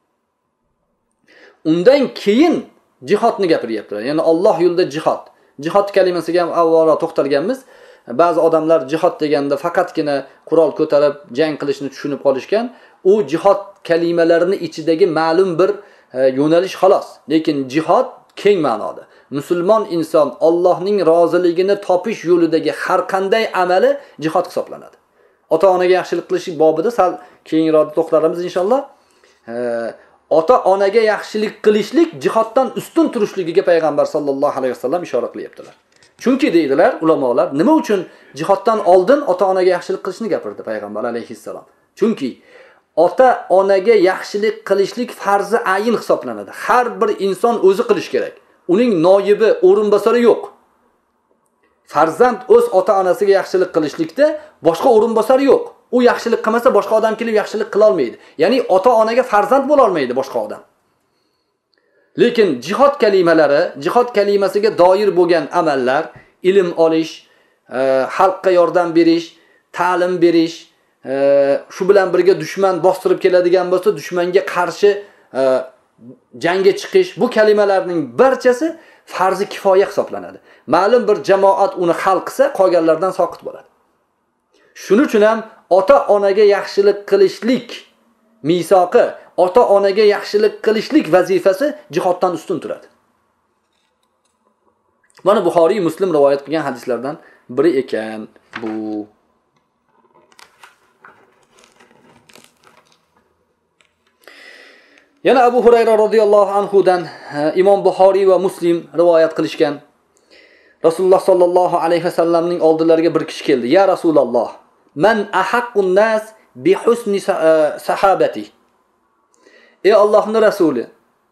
Speaker 1: Undan keyin jihodni gapiryaptilar. Ya'ni Alloh yo'lida jihod. Jihod kalimasiga ham avvalroq to'xtalganmiz. Ba'zi odamlar jihod deganda faqatgina qurol ko'tarib jang qilishni tushunib qolishgan. U jihod kalimalarining ichidagi ma'lum bir e, yo'nalish xolos. Lekin jihod keng ma'noda. Musulmon inson Allohning roziligini topish yo'lidagi har qanday amali jihod hisoblanadi. Ota-onaga yaxshilik qilish bobida sal keyinroq to'xtalamiz inshaalloh. E, Ota-onaga yaxshilik qilishlik jihoddan ustun turishligiga payg'ambar sallallohu alayhi vasallam ishora qilyaptilar. Chunki deydilar ulamolar, nima uchun jihoddan oldin ota-onaga yaxshilik qilishni gapirdi payg'ambar alayhissalom? Chunki ota-onaga yaxshilik qilishlik farzi ayin hisoblanadi. Har bir inson o'zi qilish kerak. Uning noyibi, o'rinbosari yo'q. Farzand o'z ota-onasiga yaxshilik qilishlikda boshqa o'rinbosari yo'q. U yaxshilik qilmasa boshqa odam kelib yaxshilik qila olmaydi. Ya'ni ota-onaga farzand bo'la olmaydi boshqa odam. Lekin jihod kalimalari, jihod kalimasiga doir bo'lgan amallar, ilm olish, e, xalqqa yordam berish, ta'lim berish, e, shu bilan birga dushman bostirib keladigan bo'lsa, dushmanga qarshi e, jangga chiqish, bu kalimalarning barchasi farzi kifoya hisoblanadi. Ma'lum bir jamoat uni hal qilsa, qolganlardan soqit bo'ladi. Shuning uchun ham ota-onaga yaxshilik qilishlik misoqi, ota-onaga yaxshilik qilishlik vazifasi jihoddan ustun turadi. Mana Buxoriy, Muslim rivoyat qilgan hadislardan biri ekan bu. Yana Abu Hurayra radhiyallohu anhu dan Imom Buxoriy va Muslim rivoyat qilishgan. Rasululloh sallallohu alayhi vasallamning oldilariga bir kishi keldi. Ya Rasululloh, man ahaqqun nas bi husni sahabati. Ey Allohning rasuli,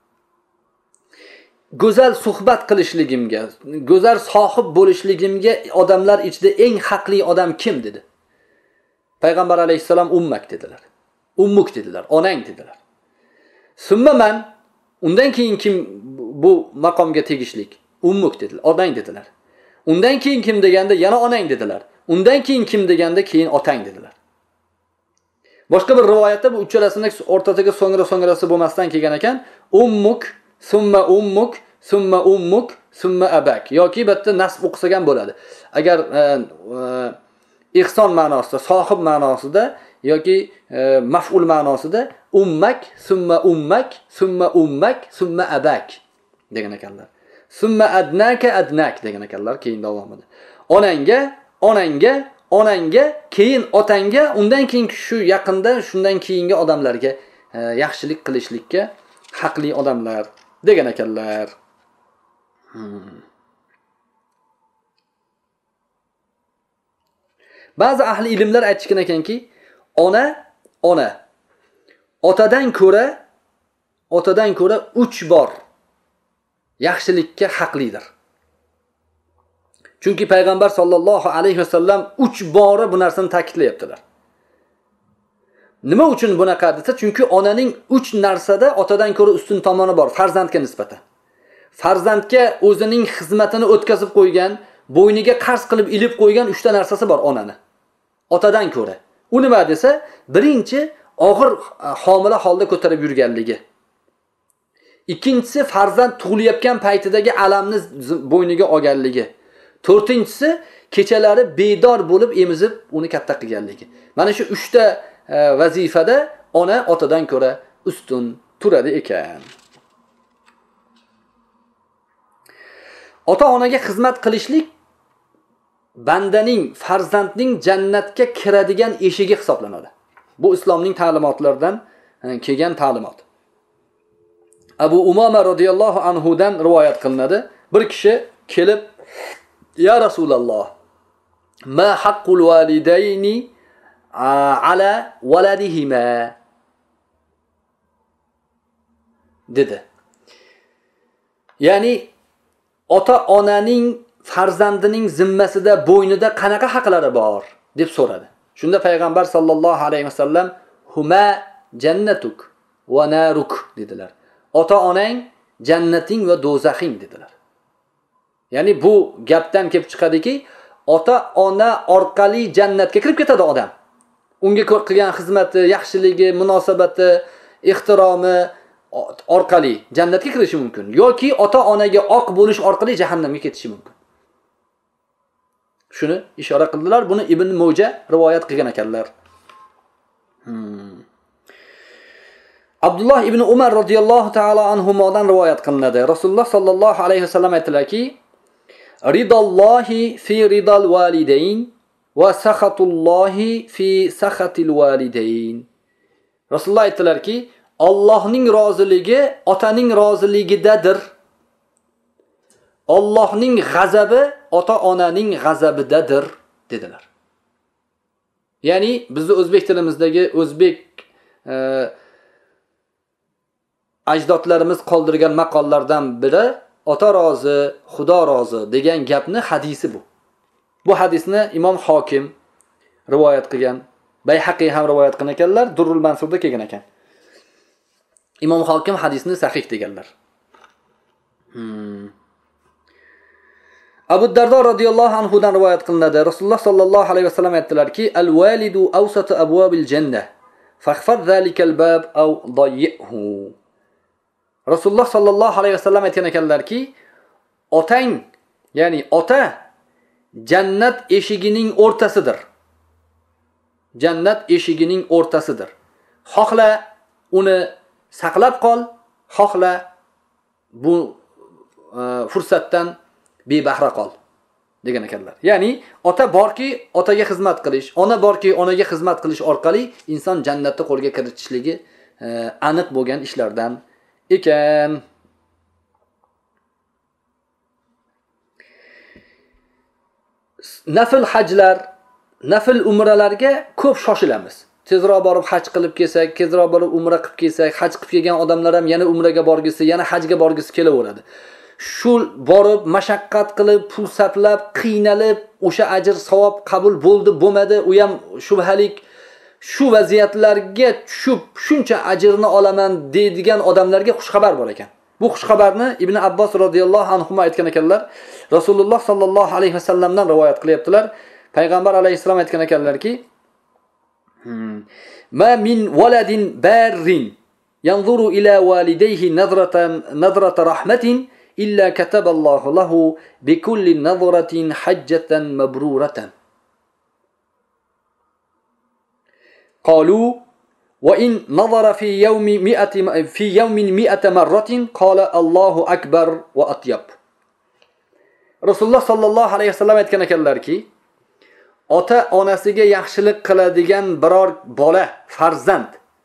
Speaker 1: go'zal suhbat qilishligimga, go'zal sohib bo'lishligimga odamlar ichida eng haqli odam kim dedi. Payg'ambar alayhisalom ummak dedilar. Ummuk dedilar, onang dedilar. Summa man, undan keyin kim bu maqomga tegishlik? Ummuk dedilar, onang dedilar. Undan keyin kim deganda yana onang dedilar. Undan keyin kim deganda keyin otang dedilar. Boshqa bir rivoyatda bu uchalasining o'rtasiga so'ngra-so'ngrasi bo'lmasdan kelgan ekan, ummuk, summa ummuk, summa ummuk, summa abak yoki bitta nasb o'qisagan bo'ladi. Agar e, e, ihson ma'nosida, sohib ma'nosida yoki e, maf'ul ma'nosida ummak, summa ummak, summa ummak, summa abak degan ekanlar. Summa adnaka adnak degan ekanlar keyin davomida. Onangga, onangga, onangga, keyin otangga, undan keyin shu yaqinda shundan keyingi odamlarga e, yaxshilik qilishlikka haqli odamlar degan ekanlar. Hmm. Ba'zi ahli ilmlar aytishgan ekanki, ona, ona otadan ko'ra, otadan ko'ra uch bor yaxshilikka haqlidir. Chunki payg'ambar sallallohu alayhi vasallam uch bora bu narsani ta'kidlayaptilar. Nima uchun bunaqa desa, chunki onaning uch narsada otadan ko'ra ustun tomoni bor farzandga nisbatan. Farzandga o'zining xizmatini o'tkazib qo'ygan, bo'yniga qarz qilib ilib qo'ygan uchta narsasi bor onani. Otadan ko'ra. U nima desa, birinchi og'ir homila holda ko'tarib yurganligi. Ikkinchisi farzand tug'ilayotgan paytidagi alamni bo'yniga olganligi. To'rtinchisi kechalari bedor bo'lib emizib uni katta qilganligi. Mana shu uchta vazifada ona otadan ko'ra ustun turadi ekan. Ota-onaga xizmat qilishlik bandaning, farzandning jannatga kiradigan eshigi hisoblanadi. Bu islomning ta'limotlaridan kelgan ta'limot. Abu Umama radhiyallohu anhu dan rivoyat qilinadi. Bir kishi kelib, "Ya Rasululloh, ma haqqul validayni ala waladihima?" dedi. Ya'ni ota-onaning farzandining zimmasida, bo'ynida qanaqa haqlari bor deb so'radi. Shunda payg'ambar sallallohu alayhi vasallam huma jannatuk va naruk dedilar. Ota-onang jannating va do'zaxing dedilar. Ya'ni bu gapdan kelib chiqadiki, ota-ona orqali jannatga kirib ketadi odam. Unga qilgan xizmati, yaxshiligi, munosabati, ehtiromi orqali jannatga kirishi mumkin yoki ota-onaga oq bo'lish orqali jahannamga ketishi mumkin. Shuni ishora qildilar. Buni Ibn Mo'ja rivoyat qilgan ekanlar. Hmm. Abdullah ibn Umar radhiyallohu ta'ala anhumodan rivoyat qilinadi. Rasululloh sallallohu alayhi vasallam aytdilarki, "Ridallohi fi ridal walidayn va sakhatullohi fi sakhatil walidayn." Rasululloh aytdilarki, Allohning roziligi otaning roziligidadir. Allohning g'azabi ota-onaning g'azabidadir dedilar. Ya'ni bizning o'zbek tilimizdagi o'zbek e, ajdodlarimiz qoldirgan maqollardan biri ota rozi, Xudo rozi degan gapni hadisi bu. Bu hadisni Imom Hokim rivoyat qilgan, Bayhaqi ham rivoyat qilgan ekanlar, Durrul Mansurda kelgan ekan. Imom Hokim hadisni sahih deganlar. Hmm. Abu Dardo radhiyallohu anhu dan rivoyat qilinadi. Rasululloh sallallohu alayhi vasallam aytdilarki, "Al-walidu awsatu abwabil jannah, fakhfad zalikal bab aw dayyihu." Rasululloh sallallohu alayhi vasallam aytgan ekanlarki, otang, ya'ni ota jannat eshigining o'rtasidir. Jannat eshigining o'rtasidir. Xohla uni saqlab qol, xohla bu uh, fursatdan bebahra qol degan ekanlar. Ya'ni ota borki, otaga xizmat qilish, ona borki, onaga xizmat qilish orqali inson jannatni qo'lga kiritishligi uh, aniq bo'lgan ishlardan ekan. Nafil hajlar, nafil umralarga ko'p shoshilamiz. Tezroq borib haj qilib kelsak, tezroq borib umra qilib kelsak, haj qilib kelgan odamlar ham yana umraga borgisi, yana hajga borgisi kelaveradi. Shu borib mashaqqat qilib, pul sarflab, qiynalib, o'sha ajr savob qabul bo'ldi, bo'lmadi, u ham shubhalik shu vaziyatlarga tushib, shuncha ajrni olaman deydigan odamlarga xush xabar bor ekan. Bu xush xabarni Ibn Abbos radhiyallohu anhu aytgan ekanlar. Rasululloh sallallohu alayhi vasallamdan rivoyat qilyaptilar. Payg'ambar alayhisalom aytgan ekanlarki, "Ma min waladin barrin yanzuru ila walidayhi nadratan nadrata rahmatin illa kataballohu lahu bi kulli nadratin hajjatan mabruratan." Qalu wa in nadara fi yawmi mi'ati fi yawmin mi'ata marratin qala Allahu akbar wa atyab. Rasululloh sallallohu alayhi vasallam aytgan ekanlarki, ota onasiga yaxshilik qiladigan biror bola, farzand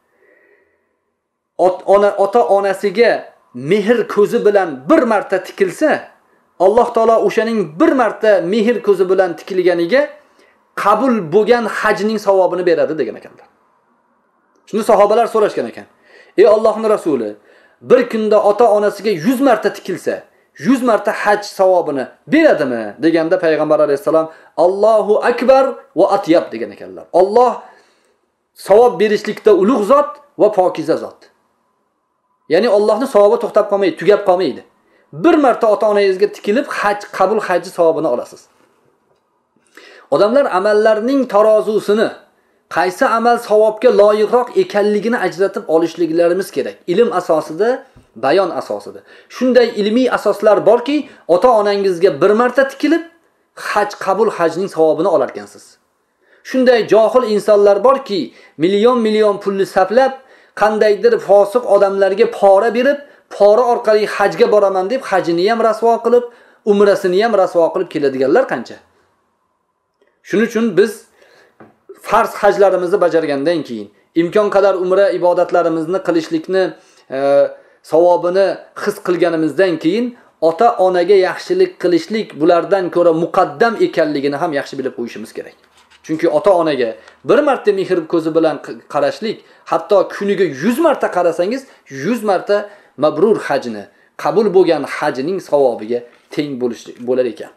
Speaker 1: ona ota onasiga mehr ko'zi bilan bir marta tikilsa, Alloh taolo o'shaning bir marta mehr ko'zi bilan tikilganiga qabul bo'lgan hajning savobini beradi degan ekanlar. Shunda sahobalar so'rashgan ekan: "Ey Allohning rasuli, bir kunda ota onasiga yuz marta tikilsa, yuz marta haj savobini beradimi?" deganda payg'ambar alayhisalom Allohu akbar va atyab degan ekanlar. Alloh savob berishlikda ulug' zot va pokiza zot. Ya'ni Allohning savobi to'xtab qolmaydi, tugab qolmaydi. Bir marta ota-onangizga tikilib haj qabul haji savobini olasiz. Odamlar amallarning tarozusini qaysi amal savobga loyiqroq ekanligini ajratib olishliklarimiz kerak. Ilm asosida, bayon asosida. Shunday ilmiy asoslar borki, ota-onangizga bir marta tikilib haj qabul hajning savobini olar ekansiz. Shunday johil insonlar borki, million million pulni sarflab, qandaydir fosiq odamlarga pora berib, pora orqali hajga boraman deb hajini ham rasvo qilib, umrasini ham rasvo qilib keladiganlar qancha. Shuning uchun biz farz hajlarimizni bajargandan keyin, imkon qadar umra ibodatlarimizni qilishlikni e, savobini his qilganimizdan keyin ota-onaga yaxshilik qilishlik bulardan ko'ra muqaddam ekanligini ham yaxshi bilib qo'yishimiz kerak. Chunki ota-onaga bir marta mehr ko'zi bilan qarashlik, hatto kuniga yuz marta qarasangiz, yuz marta mabrur hajni, qabul bo'lgan hajning savobiga teng bo'lar ekan.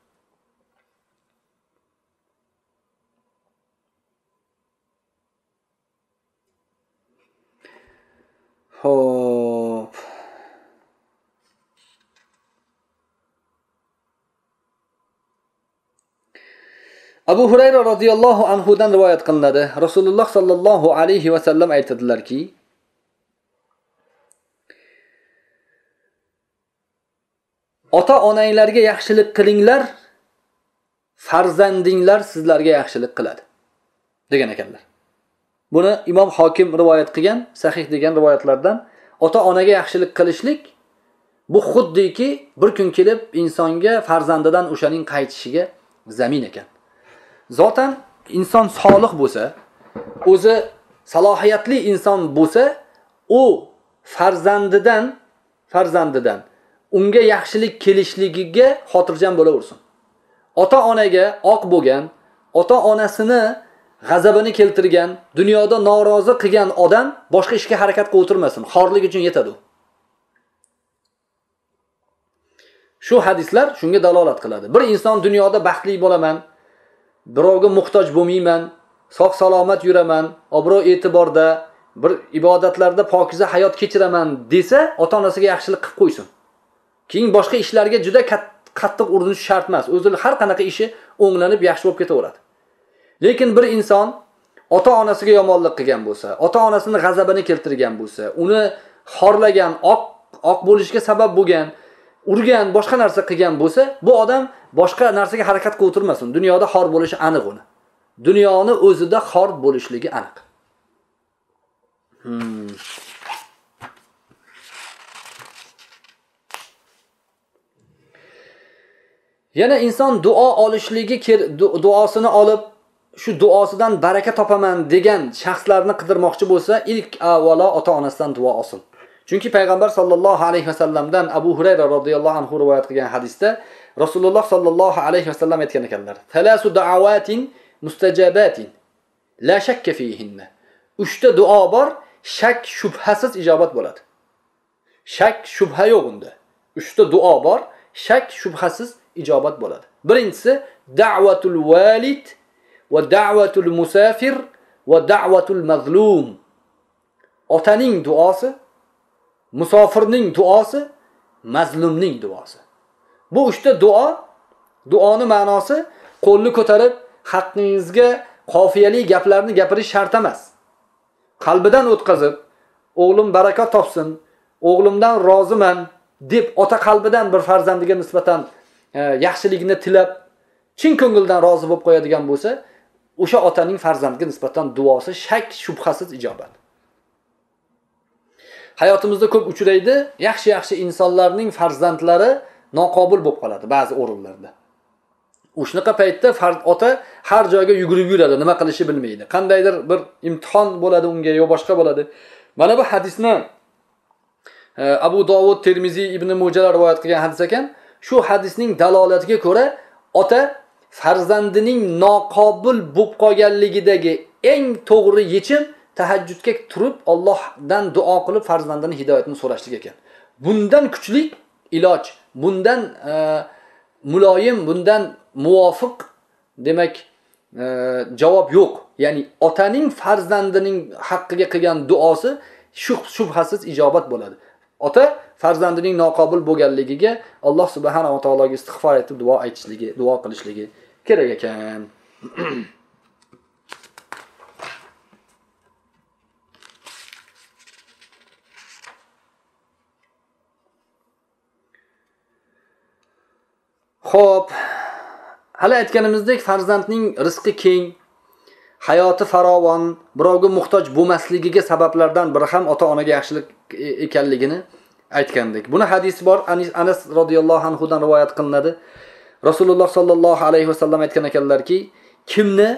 Speaker 1: Hop. Abu Hurayra radhiyallohu anhu dan rivoyat qilinadi. Rasululloh sallallohu alayhi va sallam aytadilarki, ota-onanglarga yaxshilik qilinglar, farzandinglar sizlarga yaxshilik qiladi degan ekanlar. Buni Imom Hokim rivoyat qilgan, sahih degan rivoyatlardan ota-onaga yaxshilik qilishlik bu xuddiki bir kun kelib insonga farzandidan o'shaning qaytishiga zamin ekan. Zotan inson solih bo'lsa, o'zi salohiyatli inson bo'lsa, u farzandidan farzandidan unga yaxshilik kelishligiga xotirjam bo'laversin. Ota-onaga oq bo'lgan, ota-onasini g'azabini keltirgan, dunyoda norozi qilgan odam boshqa ishga harakat qilib o'tirmasin. Xorlik uchun yetadi. Shu hadislar shunga dalolat qiladi. Bir inson dunyoda baxtli bo'laman, birovga muhtoj bo'lmayman, sog' salomat yuraman, obro' e'tiborda, bir ibodatlarda pokiza hayot kechiraman desa, ota-onasiga yaxshilik qilib qo'ysin. Keyin boshqa ishlarga juda qattiq urinish shart emas. O'zi har qanaqa ishi o'nglanib yaxshi bo'lib ketaveradi. Lekin bir inson ota-onasiga yomonlik qilgan bo'lsa, ota-onasini g'azabini keltirgan bo'lsa, uni xorlagan, oq oq bo'lishiga sabab bo'lgan, urgan, boshqa narsa qilgan bo'lsa, bu odam boshqa narsaga harakat qilib o'tirmasin. Dunyoda xor bo'lishi aniq uni. Dunyoni o'zida xor bo'lishligi aniq. Hmm. Yana inson duo olishligi, duosini olib, shu duosidan baraka topaman degan shaxslarni qidirmoqchi bo'lsa, ilk avvalo ota-onasidan duo olsin. Chunki payg'ambar sallallohu alayhi vasallamdan Abu Hurayra radhiyallohu anhu rivoyat qilgan hadisda Rasululloh sallallohu alayhi vasallam aytgan ekanlar: "Thalasu da'awatin mustajabatin la shakka fihinna." Uchta duo bor, shak shubhasiz ijobat bo'ladi. Shak shubha yo'q unda. Uchta duo bor, shak shubhasiz ijobat bo'ladi. Birinchisi da'vatul valid va da'vatul musafir va da'vatul mazlum. Otaning duosi, musofirning duosi, mazlumning duosi. Bu uchta duo, duoni ma'nosi qo'lni ko'tarib haqqingizga qofiyali gaplarni gapirish shart emas. Qalbidan o'tkazib, o'g'lim barakot topsin, o'g'limdan roziman deb ota qalbidan bir farzandiga nisbatan e, yaxshilikni tilab, chin ko'ngildan rozi bo'lib qo'yadigan bo'lsa, o'sha otaning farzandiga nisbatan duosi shak shubhasiz ijobat. Hayotimizda ko'p uchraydi, yaxshi-yaxshi insonlarning farzandlari noqobil bo'lib qoladi ba'zi o'rinlarda. O'shnaqa paytda ota har joyga yugurib yuradi, nima qilishni bilmaydi. Qandaydir bir imtihon bo'ladi unga yo boshqa bo'ladi. Mana bu hadisni e, Abu Dovud, Termiziy, Ibn Mujalar rivoyat qilgan hadis ekan. Shu hadisning dalolatiga ko'ra ota farzandining noqobil bo'lib qolganligidagi eng to'g'ri yechim tahajjudga turib Allohdan duo qilib farzandini hidoyatini so'rashlik ekan. Bundan kuchli iloj, bundan e, muloyim, bundan muvofiq, demak e, javob yo'q. Ya'ni otaning farzandining haqqiga qilgan duosi shubhasiz ijobat bo'ladi. Ota farzandining noqobil bo'lganligiga Alloh subhanahu va taologa istig'for etib duo aytishligi, duo qilishligi kerak ekan. Xo'p, hali aytganimizdek farzandning rizqi keng, hayoti farovon, birovga muhtoj bo'lmasligiga sabablardan biri ham ota-onaga yaxshilik ekanligini aytgandik. Buni hadisi bor, Anas radhiyallohu anhu dan rivoyat qilinadi. Rasululloh sallallohu alayhi vasallam aytgan ekanlarki, kimni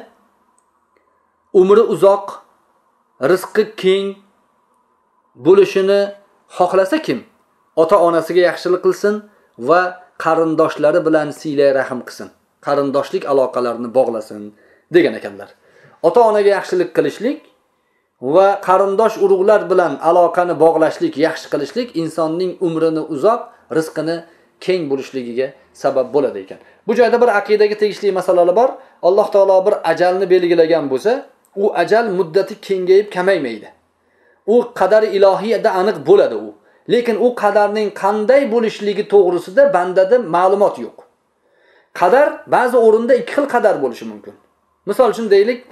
Speaker 1: umri uzoq, rizqi keng bo'lishini xohlasa kim, ota-onasiga yaxshilik qilsin va qarindoshlari bilan silay rahim qilsin. Qarindoshlik aloqalarini bog'lasin degan ekanlar. Ota-onaga yaxshilik qilishlik va qarindosh urug'lar bilan aloqani bog'lashlik, yaxshi qilishlik insonning umrini uzoq, rizqini keng bo'lishligiga sabab bo'ladi ekan. Bu joyda bir aqidaga tegishli masalalar bor. Alloh taolo bir ajalni belgilagan bo'lsa, u ajal muddati kengayib kamaymaydi. U qadari ilohiyada aniq bo'ladi u. Lekin u qadarning qanday bo'lishligi to'g'risida bandada ma'lumot yo'q. Qadar ba'zi o'rinda ikki xil qadar bo'lishi mumkin. Misol uchun deylik,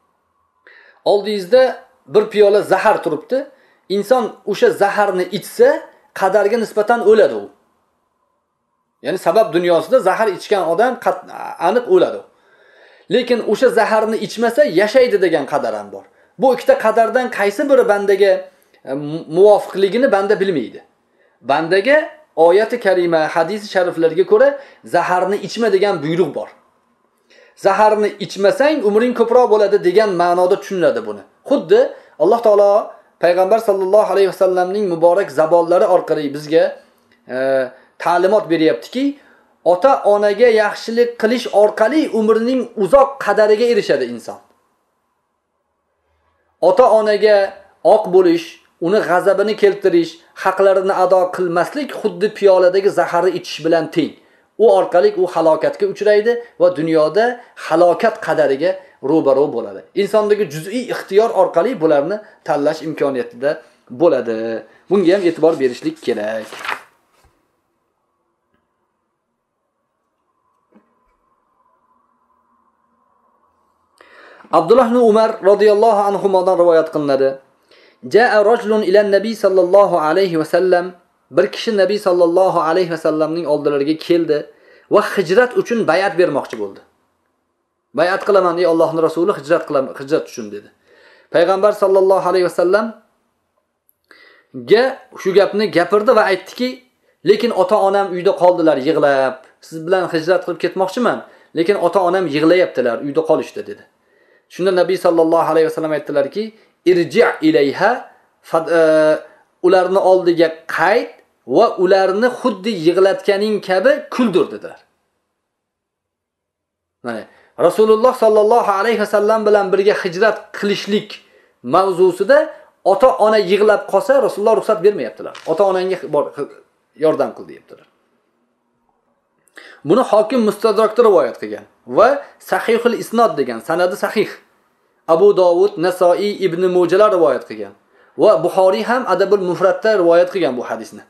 Speaker 1: oldingizda bir piyola zahar turibdi. Inson o'sha zaharni ichsa, qadarga nisbatan o'ladi u. Ya'ni sabab dunyosida zahar ichgan odam aniq o'ladi. Lekin o'sha zaharni ichmasa yashaydi degan qadar ham bor. Bu ikkita qadardan qaysi biri bandaga muvofiqligini banda bilmaydi. Bandaga oyati karima, hadis shariflarga ko'ra zaharni ichma degan buyruq bor. Zaharni ichmasang umring ko'proq bo'ladi degan ma'noda tushuniladi buni. Xuddi Alloh taolo payg'ambar sallallohu alayhi vasallamning muborak zabonlari orqali bizga e, ta'limot beryaptiki, ota-onaga yaxshilik qilish orqali umrining uzoq qadariga erishadi inson. Ota-onaga oq bo'lish, uni g'azabini keltirish, haqlarini ado qilmaslik xuddi piyoladagi zaharni ichish bilan teng. U orqali u halokatga uchraydi va dunyoda halokat qadariga ro'baro bo'ladi. Insondagi juz'iy ixtiyor orqali bularni tanlash imkoniyatida bo'ladi. Bunga ham e'tibor berishlik kerak. Abdullah ibn Umar radhiyallohu anhudan rivoyat qilinadi. Ja'a rajulun ila nabiy sallallohu alayhi va sallam, bir kishi Nabiy sallallohu alayhi va sallamning oldilariga keldi va hijrat uchun bay'at bermoqchi bo'ldi. Bay'at qilaman ey Allohning rasuli, hijrat qilaman, hijrat uchun dedi. Payg'ambar sallallohu alayhi va sallam ga shu gapni gapirdi va aytdiki, lekin ota-onam uyda qoldilar yig'lab. Siz bilan hijrat qilib ketmoqchiman, lekin ota-onam yig'layaptilar, uyda qolishdi dedi. Shunda Nabiy sallallohu alayhi va sallam aytdilarki, irji' ilayha, ularni oldiga qayt va ularni xuddi yig'latganing kabi kuldir dedilar. Mana Rasululloh sallallohu alayhi va sallam bilan birga hijrat qilishlik mavzusida ota-ona yig'lab qolsa Rasululloh ruxsat bermayaptilar. Ota-onangga yordam qil deyaptilar. Buni Hokim Mustadrakda rivoyat qilgan va Sahihul Isnod degan sanadi sahih. Abu Dovud, Nasoiy, Ibn Mojalar rivoyat qilgan va Buxoriy ham Adabul Mufradda rivoyat qilgan bu hadisni.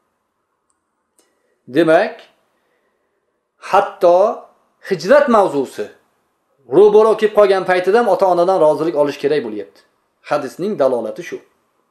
Speaker 1: Demak, hatto hijrat mavzusi ro'baro kelib qolgan paytida ham ota-onadan rozilik olish kerak bo'lyapti. Hadisning dalolati shu.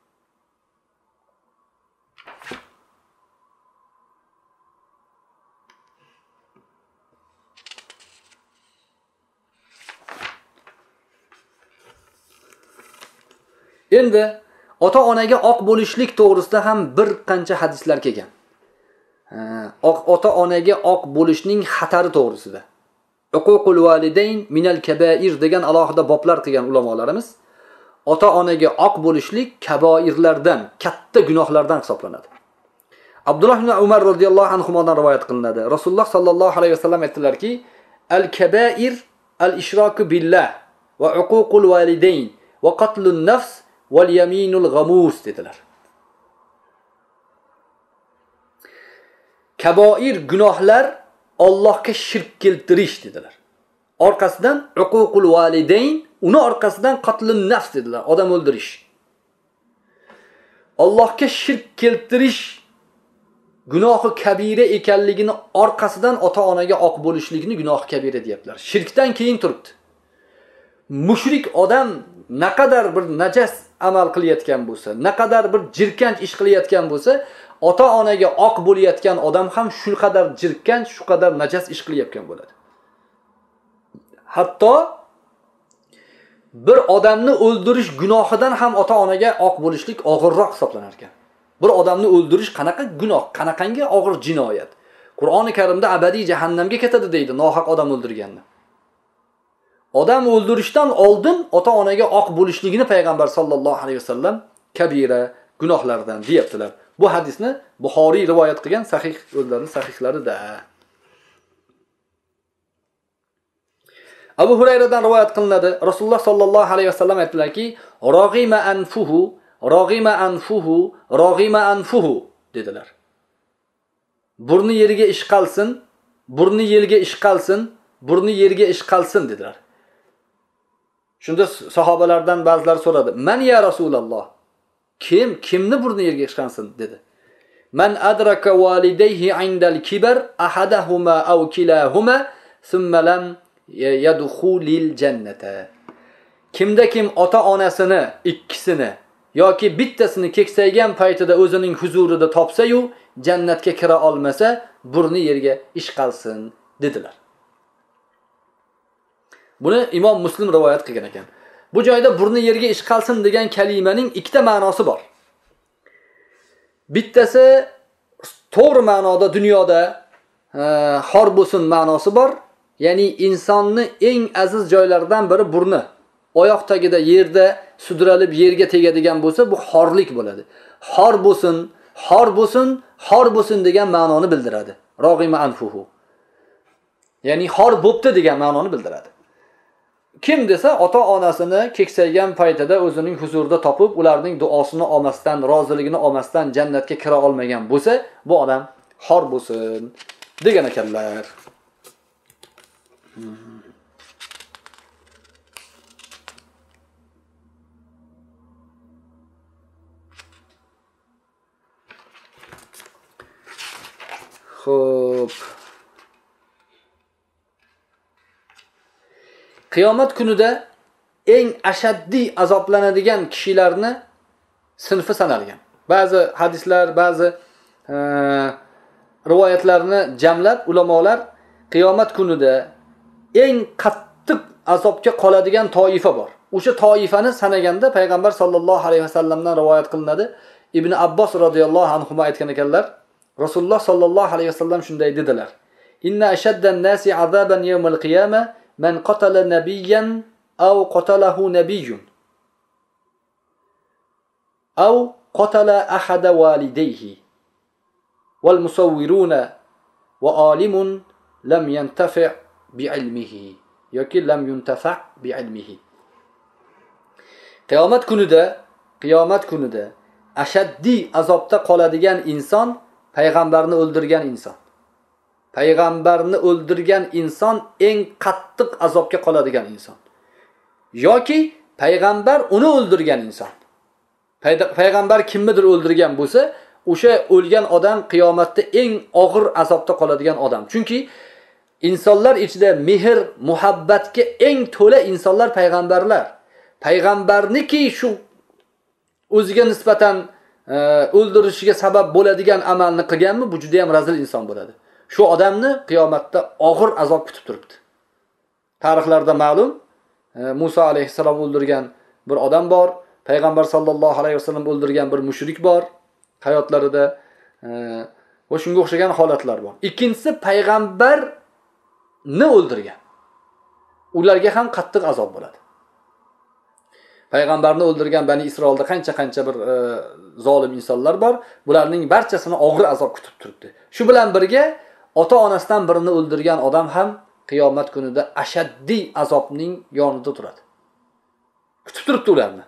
Speaker 1: Endi ota-onaga oq bo'lishlik to'g'risida ham bir qancha hadislar kelgan. Ota-onaga oq bo'lishning xatari to'g'risida. Uququl validayn minal kabair degan alohida boblar qilgan ulamolarimiz, ota-onaga oq bo'lishlik kaboirlardan, katta gunohlardan hisoblanadi. Abdullah ibn Umar radhiyallohu anhudan rivoyat qilinadi. Rasululloh sallallohu alayhi vasallam aytdilarki, al-kabair al-ishroku billah va uququl validayn va qatlun nafs val yaminul ghamus dedilar. Kaboir gunohlar Allohga shirk keltirish dedilar. orqasidan uququl validayn, uni orqasidan qatlun nafs dedilar, odam o'ldirish. Allohga shirk keltirish gunohi kabira ekanligini orqasidan ota-onaga oq bo'lishlikni gunohi kabira deyaptilar. Shirkdan keyin turibdi. Mushrik odam naqadar bir najas amal qilayotgan bo'lsa, naqadar bir jirkanch ish qilayotgan bo'lsa, ota-onaga oq bo'layotgan odam ham shu qadar jirkanch, shu qadar najas ish qilayotgan bo'ladi. Hatto bir odamni o'ldirish gunohidan ham ota-onaga oq bo'lishlik og'irroq hisoblanar ekan. Bir odamni o'ldirish qanaqa gunoh, qanaqangi og'ir jinoyat. Qur'oni Karimda abadiy jahannamga ketadi deydi nohaq odam o'ldirganni. Odam o'ldirishdan oldin ota-onaga oq bo'lishligini payg'ambar sollallohu alayhi vasallam kabira gunohlardan deyaptilar. Bu hadisni Buxoriy rivoyat qilgan sahih o'zlarining sahihlarida. Abu Hurayradan rivoyat qilinadi. Rasululloh sollallohu alayhi vasallam aytdilarki, "Rog'ima anfuhu, rog'ima anfuhu, rog'ima anfuhu" dedilar. Burni yerga ishqalsin, burni yerga ishqalsin, burni yerga ishqalsin dedilar. Shunda sahobalardan ba'zilar so'radi, "Man ya Rasululloh? Kim kimni burni yerga ishqalsin?" dedi. "Man adraka walidayhi 'indal kibar ahadahuma aw kilahuma thumma lam yadkhulil jannata." Kimda kim ota-onasini ikkisini yoki bittasini keksaygan paytida o'zining huzurida topsa-yu jannatga kira olmasa, burni yerga ishqalsin dedilar. Buni Imom Muslim rivoyat qilgan ekan. Bu joyda burni yerga ishqalsin degan kalimaning ikkita ma'nosi bor. Bittasi to'g'ri ma'noda dunyoda xor bo'lsin ma'nosi bor. Ya'ni insonni eng aziz joylaridan biri burni. Oyoq tagida yerda sudralib yerga tegadigan bo'lsa, bu xorlik bo'ladi. Xor bo'lsin, xor bo'lsin, xor bo'lsin degan ma'noni bildiradi. Rog'ima anfuhu. Ya'ni xor bo'pti degan ma'noni bildiradi. Kim desa ota-onasini keksaygan paytida o'zining huzurida topib, ularning duosini olmasdan, roziligini olmasdan jannatga kira olmagan bo'lsa, bu odam xor bo'lsin degan ekanlar. Xo'p. Qiyomat kunida eng ashaddiy azoblanadigan kishilarni sinfi sanalgan. Ba'zi hadislar, ba'zi e, rivoyatlarni jamlab ulamolar qiyomat kunida eng qattiq azobga qoladigan toifa bor. O'sha toifani sanaganda payg'ambar sollallohu alayhi vasallamdan rivoyat qilinadi. Ibn Abbos radhiyallohu anhu aytgan ekanlar, Rasululloh sollallohu alayhi vasallam shunday dedilar: "Inna ashaddan nasi azaban yawmal qiyamah man qatala nabiyyan aw qatalahu nabiyyun aw qatala ahada walidayhi wal musawwiruna wa alimun lam yantafi' bi'ilmihi yoki lam yuntafa' bi'ilmihi." Qiyomat kunida, qiyomat kunida ashaddiy azobda qoladigan inson payg'ambarni o'ldirgan inson. Payg'ambarni o'ldirgan inson eng qattiq azobga qoladigan inson. Yoki payg'ambar uni o'ldirgan inson. Payg'ambar kimnidir o'ldirgan bo'lsa, o'sha o'lgan odam qiyomatda eng og'ir azobda qoladigan odam. Chunki insonlar ichida mehr, muhabbatga eng to'la insonlar payg'ambarlar. Payg'ambarniki shu o'ziga nisbatan o'ldirishiga sabab bo'ladigan amalni qilganmi, bu juda ham razil inson bo'ladi. Shu odamni qiyomatda og'ir azob kutib turibdi. Tarixlarda ma'lum, Musa alayhissalom o'ldirgan bir odam bor, payg'ambar sollallohu alayhi vasallam o'ldirgan bir mushrik bor hayotlarida va shunga o'xshagan holatlar bor. Ikkinchisi payg'ambarni o'ldirgan. Ularga ham qattiq azob bo'ladi. Payg'ambarni o'ldirgan Bani Isroilda qancha-qancha bir e, zolim insonlar bor. Bularning barchasini og'ir azob kutib turibdi. Shu bilan birga ota-onasidan birini o'ldirgan odam ham qiyomat kunida ashaddiy azobning yonida turadi. Kutib turibdi ularni.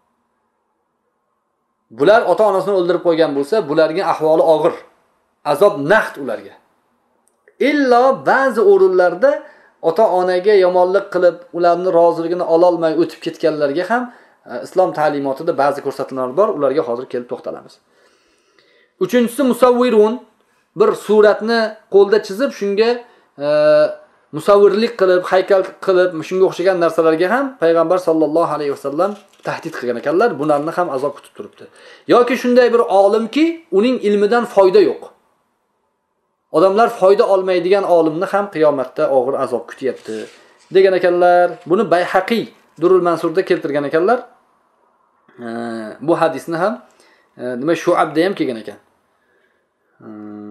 Speaker 1: Bular ota-onasini o'ldirib qo'ygan bo'lsa, bularning ahvoli og'ir. Azob naqd ularga. Illo ba'zi o'rinlarda ota-onaga yomonlik qilib, ularning roziligini ola olmay o'tib ketganlarga ham islom ta'limotida ba'zi ko'rsatmalar bor, ularga hozir kelib to'xtalamiz. Uchinchisi musavvirun, bir suratni qo'lda chizib, shunga e, musavvirlik qilib, haykal qilib, shunga o'xshagan narsalarga ham payg'ambar sollallohu alayhi vasallam tahdid qilgan ekanlar, bularni ham azob kutib turibdi. Yoki shunday bir olimki, uning ilmidan foyda yo'q. Odamlar foyda olmaydigan olimni ham qiyomatda og'ir azob kutyapti degan ekanlar. Buni Bayhaqiy Durul Mansurda keltirgan ekanlar. E, bu hadisni ham e, nima Shu'abda ham kelgan ekan. E,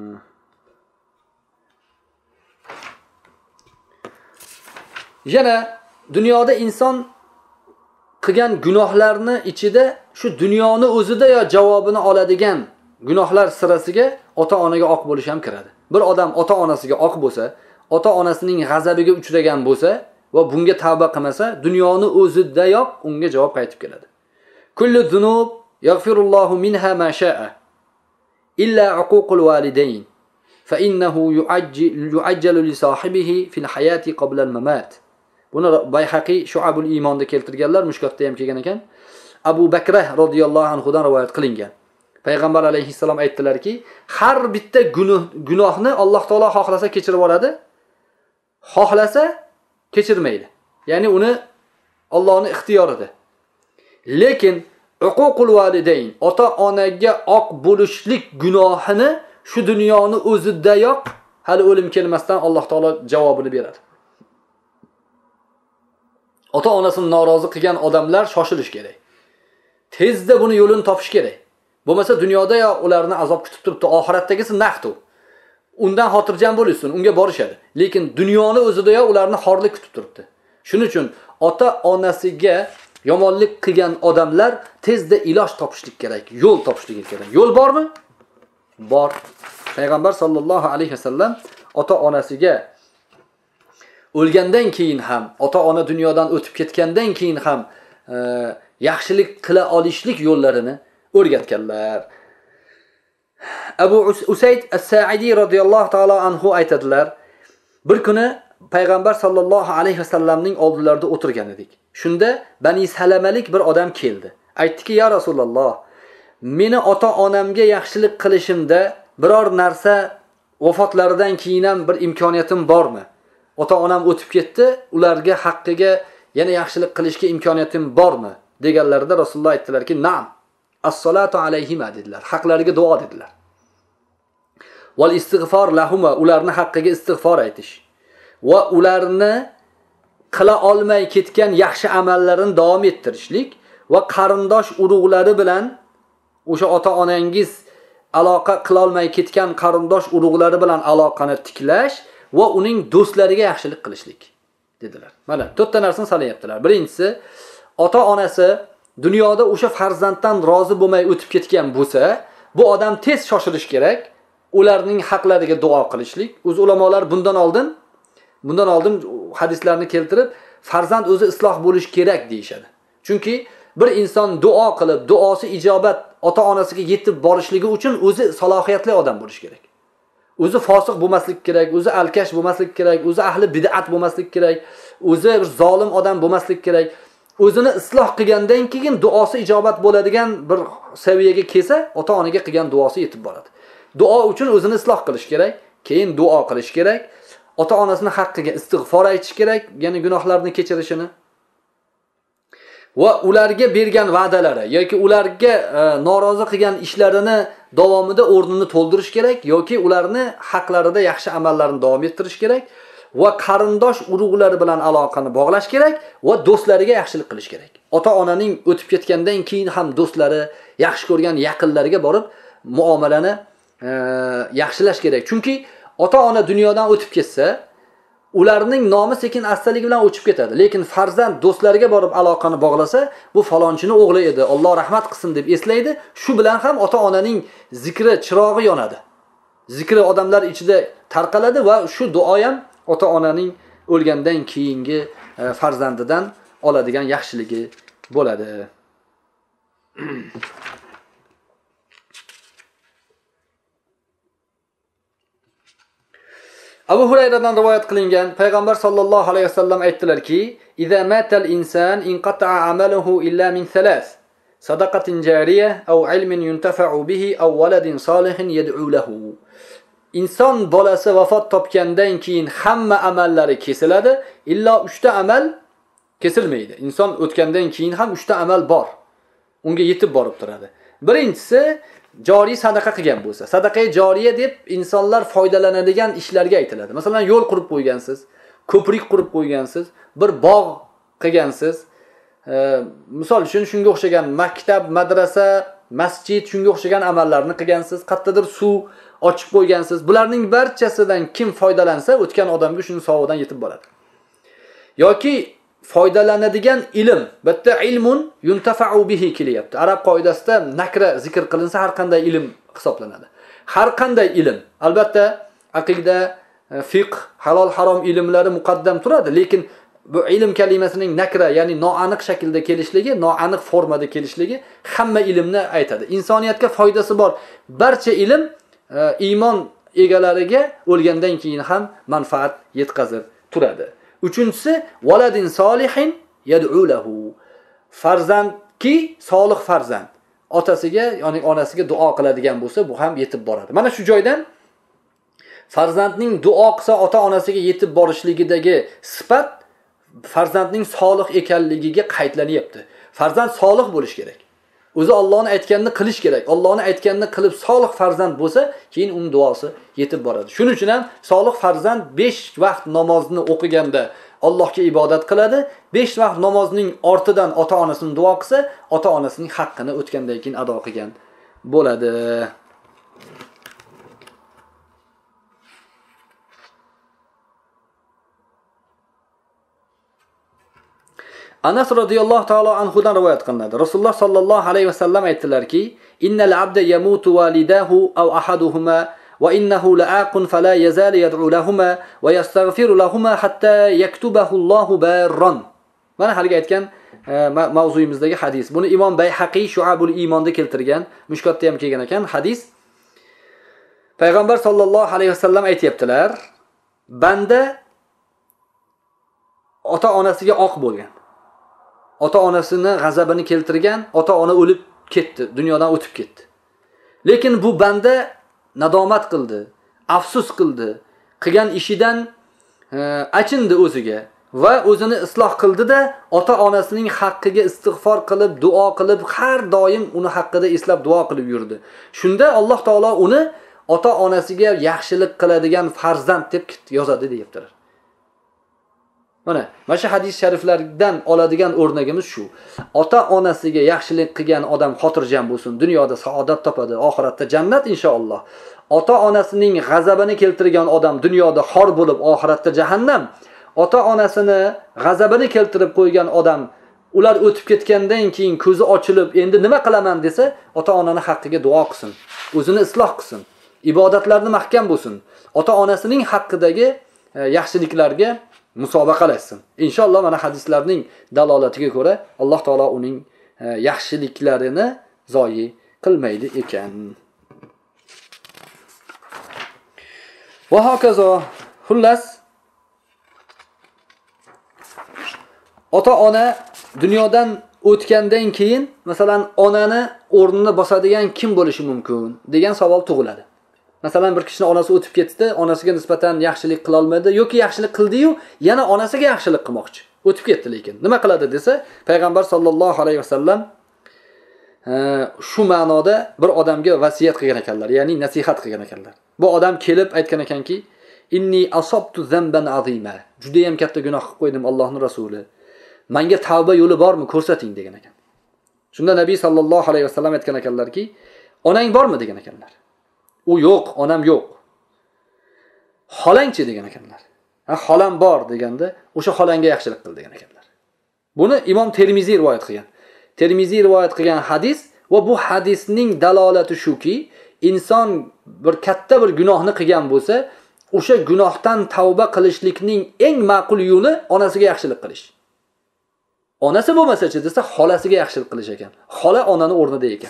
Speaker 1: Yana dunyoda inson qilgan gunohlarni ichida shu dunyoni o'zida yo javobini oladigan gunohlar sirasiga ota-onaga oq bo'lish ham kiradi. Bir odam ota-onasiga oq bo'lsa, ota-onasining g'azabiga uchragan bo'lsa va bunga tavba qilmasa, dunyoni o'zidayoq unga javob qaytib keladi. Kullu zunub yaghfirullohu minha ma sha'a illa uququl walidayn fa innahu yu'ajjalu li sahibihi fil hayati qabla al-mamat. Buni Bayhaqiy Shu'abul Iymonda keltirganlar, Mushkotda ham kelgan ekan. Abu Bakra radhiyallohu anhu dan rivoyat qilingan. Payg'ambar alayhissalom aytdilarki, har bitta gunoh gunohni Alloh taolo xohlasa kechirib oladi, xohlasa kechirmaydi. Ya'ni uni Allohning ixtiyorida. Lekin uququl validayn, ota-onaga oq bo'lishlik gunohini shu dunyoni o'zidayoq hali o'lim kelmasdan Alloh taolo javobini beradi. Ota-onasini norozi qilgan odamlar shoshilish kerak. Tezda buni yo'lini topish kerak. Bo'lmasa dunyoda ya ularni azob kutib turibdi, oxiratdagisi naqdu. Undan xotirjam bo'lishsin, unga borishadi. Lekin dunyoni o'zida ya ularni xorlik kutib turibdi. Shuning uchun ota-onasiga yomonlik qilgan odamlar tezda iloj topishlik kerak, yo'l topishlik kerak. Yo'l bormi? Bor. Payg'ambar sollallohu alayhi vasallam ota-onasiga o'lgandan keyin ham, ota-ona dunyodan o'tib ketgandan keyin ham e, yaxshilik qila olishlik yo'llarini o'rgatganlar. Abu Usayd as-Sa'idi radhiyallohu ta'ala anhu aytadilar, bir kuni payg'ambar sollallohu alayhi vasallamning oldilarida o'tirgan edik. Shunda Bani Salamalik bir odam keldi. Aytdiki, ya Rasululloh, meni ota-onamga yaxshilik qilishimda biror narsa vafotlaridan keyin ham bir imkoniyatim bormi? Ota-onam o'tib ketdi, ularga haqqiga yana yaxshilik qilishga imkoniyatim bormi? Deganlarida Rasululloh aytdilarki, "Na'am. As-salatu alayhima" dedilar. Haqlariga duo dedilar. Wal istig'for lahuma, ularni haqqiga istig'for aytish. Va ularni qila olmay ketgan yaxshi amallarini davom ettirishlik va qarindosh urug'lari bilan o'sha ota-onangiz aloqa qila olmay ketgan qarindosh urug'lari bilan aloqani tiklash va uning do'stlariga yaxshilik qilishlik dedilar. Mana to'rtta narsani sanayaptilar. Birinchisi, ota-onasi dunyoda o'sha farzanddan rozi bo'lmay o'tib ketgan bo'lsa, bu odam tez shoshilish kerak, ularning haqlariga duo qilishlik. O'z ulamolar bundan oldin bundan oldin hadislarni keltirib, farzand o'zi isloh bo'lish kerak deyshadi. Chunki bir inson duo qilib, duosi ijobat ota-onasiga yetib borishligi uchun o'zi salohiyatli odam bo'lish kerak. O'zi fosiq bo'lmaslik kerak, o'zi alkash bo'lmaslik kerak, o'zi ahli bid'at bo'lmaslik kerak, o'zi bir zolim odam bo'lmaslik kerak. O'zini isloh qilgandan keyin duosi ijobat bo'ladigan bir saviyaga kelsa, ota-onaga qilgan duosi yetib boradi. Duo uchun o'zini isloh qilish kerak, keyin duo qilish kerak, ota-onasining haqqiga istig'for aytish kerak, ya'ni gunohlarni kechirishini. Va ularga bergan va'dalari yoki ularga e, norozi qilgan ishlarini davomida o'rnini to'ldirish kerak yoki ularni haqlarida yaxshi amallarni davom ettirish kerak va qarindosh urug'lari bilan aloqani bog'lash kerak va do'stlariga yaxshilik qilish kerak. Ota-onaning o'tib ketgandan keyin ham do'stlari, yaxshi ko'rgan yaqinlariga borib muomalani e, yaxshilash kerak. Chunki ota-ona dunyodan o'tib ketsa, ularning nomi sekin astalik bilan o'chib ketadi. Lekin farzand do'stlariga borib aloqani bog'lasa, bu falonchini o'g'li edi, Alloh rahmat qilsin deb eslaydi. Shu bilan ham ota-onaning zikri chirog'i yonadi. Zikri odamlar ichida tarqaladi va shu duo ham ota-onaning o'lgandan keyingi farzandidan oladigan yaxshiligi bo'ladi. Abu Hurayradan rivoyat qilingan payg'ambar sollallohu alayhi vasallam aytdilarki, "Iza matal inson inqata'a amaluhu illa min thalath: sadaqatin jariyah aw ilmin yuntafa'u bihi aw waladin solihin yad'u lahu." Inson bolasi vafot topgandan keyin hamma amallari kesiladi, illo uchta amal kesilmaydi. Inson o'tgandan keyin ham uchta amal bor. Unga yetib borib turadi. Birinchisi joriy sadaqa qilgan bo'lsa, sadaqa joriya deb insonlar foydalanadigan ishlarga aytiladi. Masalan, yo'l qurib qo'ygansiz, ko'prik qurib qo'ygansiz, bir bog' qilgansiz, e, misol uchun shunga o'xshagan maktab, madrasa, masjid, shunga o'xshagan amallarni qilgansiz, qayerdadir suv ochib qo'ygansiz. Bularning barchasidan kim foydalansa, o'tgan odamga shuning savobidan yetib boradi. Yoki foydalanadigan ilm, bitta ilmun yuntafa'u bihi kelyapti. Arab qoidasida nakra zikr qilinsa har qanday ilm hisoblanadi. Har qanday ilm, albatta aqida, fiqh, halol harom ilmlari muqaddam turadi, lekin bu ilm kalimasining nakra, ya'ni noaniq shaklda kelishligi, noaniq formada kelishligi hamma ilmni aytadi. Insoniyatga foydasi bor barcha ilm iymon egalariga o'lgandan keyin ham manfaat yetkazib turadi. Uchinchisi waladin solihin yad'u lahu. Farzandki solih farzand otasiga, ya'ni onasiga duo qiladigan bo'lsa, bu ham yetib boradi. Mana shu joydan farzandning duo qilsa ota-onasiga yetib borishligidagi sifat farzandning solih ekanligiga qaytlanyapti. Farzand solih bo'lish kerak. O'zi Allohning aytganini qilish kerak. Allohning aytganini qilib solih farzand bo'lsa, keyin uning duosi yetib boradi. Shuning uchun ham solih farzand besh vaqt namozni o'qiganda Allohga ibodat qiladi. besh vaqt namozning ortidan ota-onasini duo qilsa, ota-onasining haqqini o'tgandan keyin ado qilgan bo'ladi. Anas radhiyallohu ta'ala anhudan rivoyat qilinadi. Rasululloh sallallohu alayhi vasallam aytdilarki, "Innal abda yamutu walidahu aw ahaduhuma wa innahu la'aqun fala yazal yad'u lahumā wa yastaghfiru lahumā hatta yaktubahu Allahu barran." Mana haligi aytgan mavzuyimizdagi hadis. Buni Imom Bayhaqiy Shu'abul Iymonda keltirgan, Mushkotda ham kelgan ekan hadis. Payg'ambar sallallohu alayhi vasallam aytibdilar, banda ota-onasiga oq bo'lgan. Ota-onasini g'azabini keltirgan, ota-ona o'lib ketdi, dunyodan o'tib ketdi. Lekin bu banda nadomat qildi, afsus qildi, qilgan ishidan e, achindi o'ziga va o'zini isloh qildi-da, ota-onasining haqqiga istig'for qilib, duo qilib, har doim uni haqqida eslab duo qilib yurdi. Shunda Alloh taolo uni ota-onasiga yaxshilik qiladigan farzand deb yozadi deyaptilar. Mana, mana shu hadis shariflardan oladigan o'rnagimiz shu. Ota-onasiga yaxshilik qilgan odam xotirjam bo'lsin, dunyoda saodat topadi, oxiratda jannat inshaalloh. Ota-onasining g'azabini keltirgan odam dunyoda xor bo'lib, oxiratda jahannam. Ota-onasini g'azabini keltirib qo'ygan odam ular o'tib ketgandan keyin ko'zi ochilib, endi nima qilaman desa, ota-onani haqqiga duo qilsin, o'zini isloh qilsin, ibodatlarni mahkam bo'lsin, ota-onasining haqqidagi yaxshiliklarga musobaqalashsin. Inshaalloh mana hadislarning dalolatiga ko'ra Alloh taolo uning yaxshiliklarini zoyi qilmaydi ekan. Va hokazo, xullas ota-ona dunyodan o'tgandan keyin, masalan, onani o'rnini bosadigan kim bo'lishi mumkin degan savol tug'iladi. Masalan, bir kishini onasi o'tib ketdi, onasiga nisbatan yaxshilik qila olmadi yoki yaxshilik qildi-yu, yana onasiga yaxshilik qilmoqchi. O'tib ketdi lekin. Nima qiladi desa, payg'ambar sollallohu alayhi vasallam shu ma'noda bir odamga vasiyat qilgan ekanlar, ya'ni nasihat qilgan ekanlar. Bu odam kelib aytgan ekanki, "Inni asabtu zamban azima." Juda ham katta gunoh qilib qo'ydim, Allohning rasuli. Menga tavba yo'li bormi, ko'rsating degan ekan. Shunda Nabiy sallallohu alayhi vasallam aytgan ekanlarki, "Onang bormi?" degan ekanlar. U yo'q, onam yo'q. Xolangchi degan ekanlar. Ha, xolam bor deganda, o'sha xolanga yaxshilik qil degan ekanlar. Buni Imom Termiziy rivoyat qilgan. Termiziy rivoyat qilgan hadis va bu hadisning dalolati shuki, inson bir katta bir gunohni qilgan bo'lsa, o'sha gunohdan tavba qilishlikning eng ma'qul yo'li onasiga yaxshilik qilish. Onasi bo'lmasa-chi desa, xolasiga yaxshilik qilish ekan. Xola onani o'rnida ekan.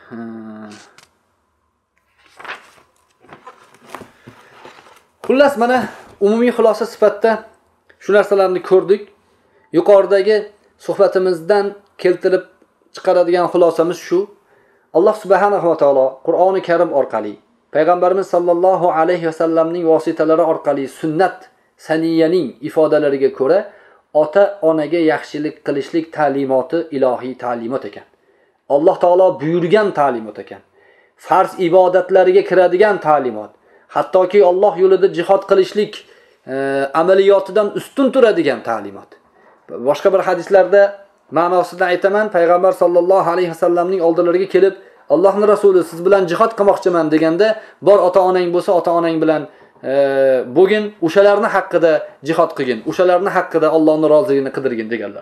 Speaker 1: Xullas mana umumiy xulosa sifatida shu narsalarni ko'rdik. Yuqoridagi suhbatimizdan keltirib chiqaradigan xulosamiz shu: Alloh subhanahu va taolo Qur'oni Karim orqali, payg'ambarimiz sallallohu alayhi va sallamning vositalari orqali sunnat saniyaning ifodalariga ko'ra ota-onaga yaxshilik qilishlik ta'limoti ilohiy ta'limot ekan. Alloh taolo buyurgan ta'limot ekan. Farz ibodatlariga kiradigan ta'limot. Hattoki Alloh yo'lida jihad qilishlik e, amaliyotidan ustun turadigan ta'limot. Boshqa bir hadislarda ma'nosida aytaman, payg'ambar sallallohu alayhi vasallamning oldilariga kelib, Allohning rasuli siz bilan jihad qilmoqchiman deganda, bor ota-onang bo'lsa, ota-onang bilan e, bugün o'shalarning haqqida jihad qilgin, o'shalarning haqqida Allohning roziligini qidirgin deganlar.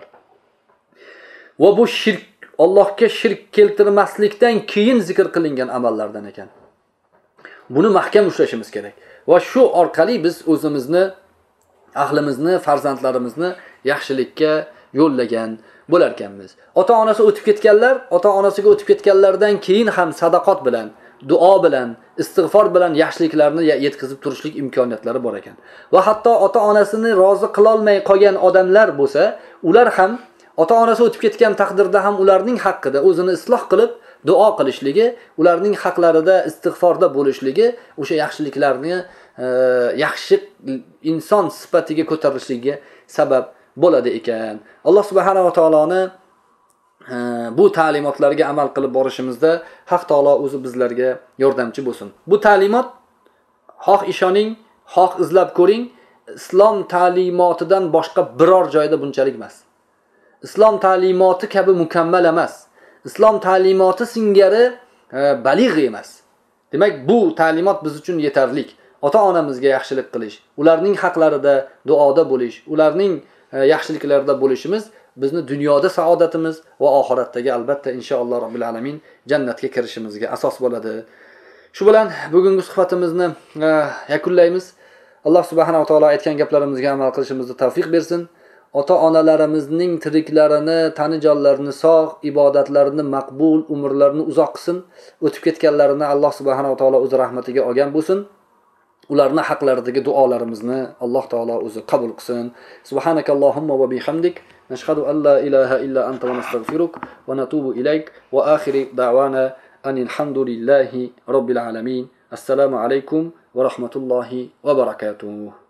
Speaker 1: Va bu shirk, Allohga shirk keltirmaslikdan keyin zikr qilingan amallardan ekan. Buni mahkam ushlashimiz kerak. Va shu orqali biz o'zimizni, ahlimizni, farzandlarimizni yaxshilikka yo'llagan bo'lar ekanmiz. Ota-onasi o'tib ketganlar, ota-onasiga o'tib ketganlardan keyin ham sadaqat bilan, duo bilan, istig'for bilan yaxshiliklarni yetkazib turishlik imkoniyatlari bor ekan. Va hatto ota-onasini rozi qila olmay qolgan odamlar bo'lsa, ular ham ota-onasi o'tib ketgan taqdirda ham ularning haqqida o'zini isloh qilib duo qilishligi, ularning haqlarida istig'forda bo'lishligi o'sha yaxshiliklarni e, yaxshi inson sifatiga ko'tarilishiga sabab bo'ladi ekan. Alloh subhanahu va taoloni e, bu ta'limotlarga amal qilib borishimizda Haq taolo o'zi bizlarga yordamchi bo'lsin. Bu ta'limot xoh ishoning, xoh izlab ko'ring, islom ta'limotidan boshqa biror joyda bunchalik emas. Islom ta'limoti kabi mukammal emas. Islom ta'limoti singari e, balig'i emas. Demak, bu ta'limot biz uchun yetarli. Ota-onamizga yaxshilik qilish, ularning haqlarida duoda bo'lish, ularning e, yaxshiliklarida bo'lishimiz bizni dunyoda saodatimiz va oxiratdagi albatta inshaalloh robbil alamin jannatga kirishimizga asos bo'ladi. Shu bilan bugungi suhbatimizni e, yakunlaymiz. Alloh subhanahu va taolo aytgan gaplarimizga amal qilishimizni tavfiq bersin. Ota-onalarimizning tiriklarini, tanijonlarini sog', ibodatlarini maqbul, umrlarini uzoq qilsin. O'tib ketganlarini Alloh subhanahu va taolo o'z rahmatiga olgan bo'lsin. Ularning haqlaridagi duolarimizni Alloh taolo o'zi qabul qilsin. Subhanakallohumma va bihamdik, nashhadu an la ilaha illa anta va nastag'firuk va natubu ilayk va oxiri da'wana anil hamdulillahi robbil alamin. Assalomu alaykum va rahmatullohi va barakatuh.